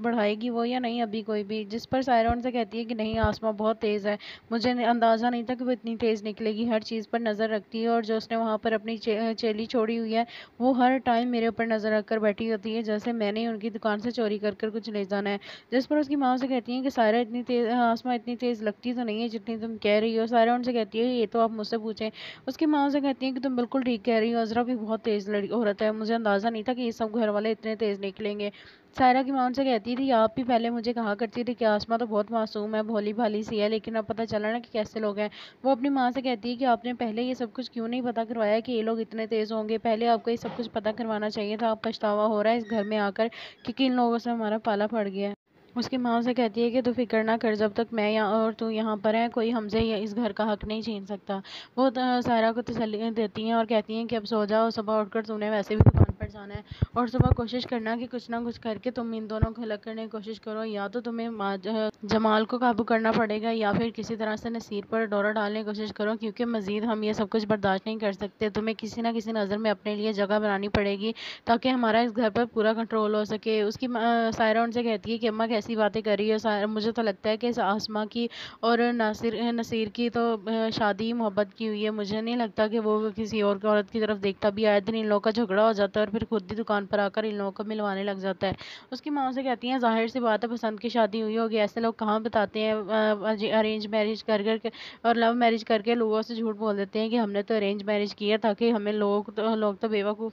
बढ़ाएगी वो या नहीं अभी कोई भी। जिस पर सायरा उनसे कहती है कि नहीं, आसमां बहुत तेज़ है, मुझे अंदाज़ा नहीं था कि वो इतनी तेज़ निकलेगी। हर चीज़ पर नज़र रखती है और जो उसने वहाँ पर अपनी चे, चेली छोड़ी हुई है वो हर टाइम मेरे ऊपर नज़र रख कर बैठी होती है, जैसे मैंने उनकी दुकान से चोरी कर कर कुछ ले जाना है। जिस पर उसकी माँ से कहती है कि सायरा इतनी तेज़ आसमां इतनी तेज़ लगती तो नहीं है जितनी तुम कह रही हो। सायरा उनसे कहती है ये तो आप मुझसे पूछें। उसकी माँ से कहती है कि तुम बिल्कुल ठीक कह रही हो, अज़रा भी बहुत तेज़ लड़ी औरत है, मुझे अंदाज़ा नहीं था कि ये सब घर वाले इतने तेज़ निकलेंगे। सायरा की माँ उनसे कहती थी आप भी पहले मुझे कहा करती थी कि आसमा तो बहुत मासूम है, भोली भाली सी है, लेकिन अब पता चला ना कि कैसे लोग हैं। वो अपनी माँ से कहती है कि आपने पहले ये सब कुछ क्यों नहीं पता करवाया कि ये लोग इतने तेज़ होंगे। पहले आपको ये सब कुछ पता करवाना चाहिए था। अब पछतावा हो रहा है इस घर में आकर कि किन लोगों से हमारा पाला पड़ गया है। उसकी माँ से कहती है कि तू फिक्र ना कर, जब तक मैं यहाँ और तू यहाँ पर है कोई हमसे ये इस घर का हक नहीं छीन सकता। वो तो सायरा को तसल्ली देती हैं और कहती हैं कि अब सो जाओ, सुबह उठकर तूने वैसे भी दुकान पर जाना है और सुबह कोशिश करना कि कुछ ना कुछ करके तुम इन दोनों को अलग करने की कोशिश करो। या तो तुम्हें मा- ज- जमाल को काबू करना पड़ेगा या फिर किसी तरह से नसीर पर डोरा डालने की कोशिश करो, क्योंकि मजीद हम ये सब कुछ बर्दाश्त नहीं कर सकते। तुम्हें किसी ना किसी नज़र में अपने लिए जगह बनानी पड़ेगी ताकि हमारा इस घर पर पूरा कंट्रोल हो सके। उसकी माँ- सायरा उनसे कहती है कि अम्मा कैसी बातें कर रही है सायरा, मुझे तो लगता है कि इस आसमा की और नासिर नसीर की तो अ, शादी मोहब्बत की हुई है। मुझे नहीं लगता कि वो किसी और की औरत की तरफ देखता भी। आए दिन इन लोगों का झगड़ा हो जाता है और फिर खुद ही दुकान पर आकर इन लोगों को मिलवाने लग जाता है। उसकी माँ से कहती हैं जाहिर सी बात है पसंद की शादी हुई होगी, ऐसे लोग कहाँ बताते हैं अरेंज मैरिज कर कर के और लव मैरिज करके लोगों से झूठ बोल देते हैं कि हमने तो अरेंज मैरिज की है ताकि हमें लोग तो लोग तो बेवकूफ़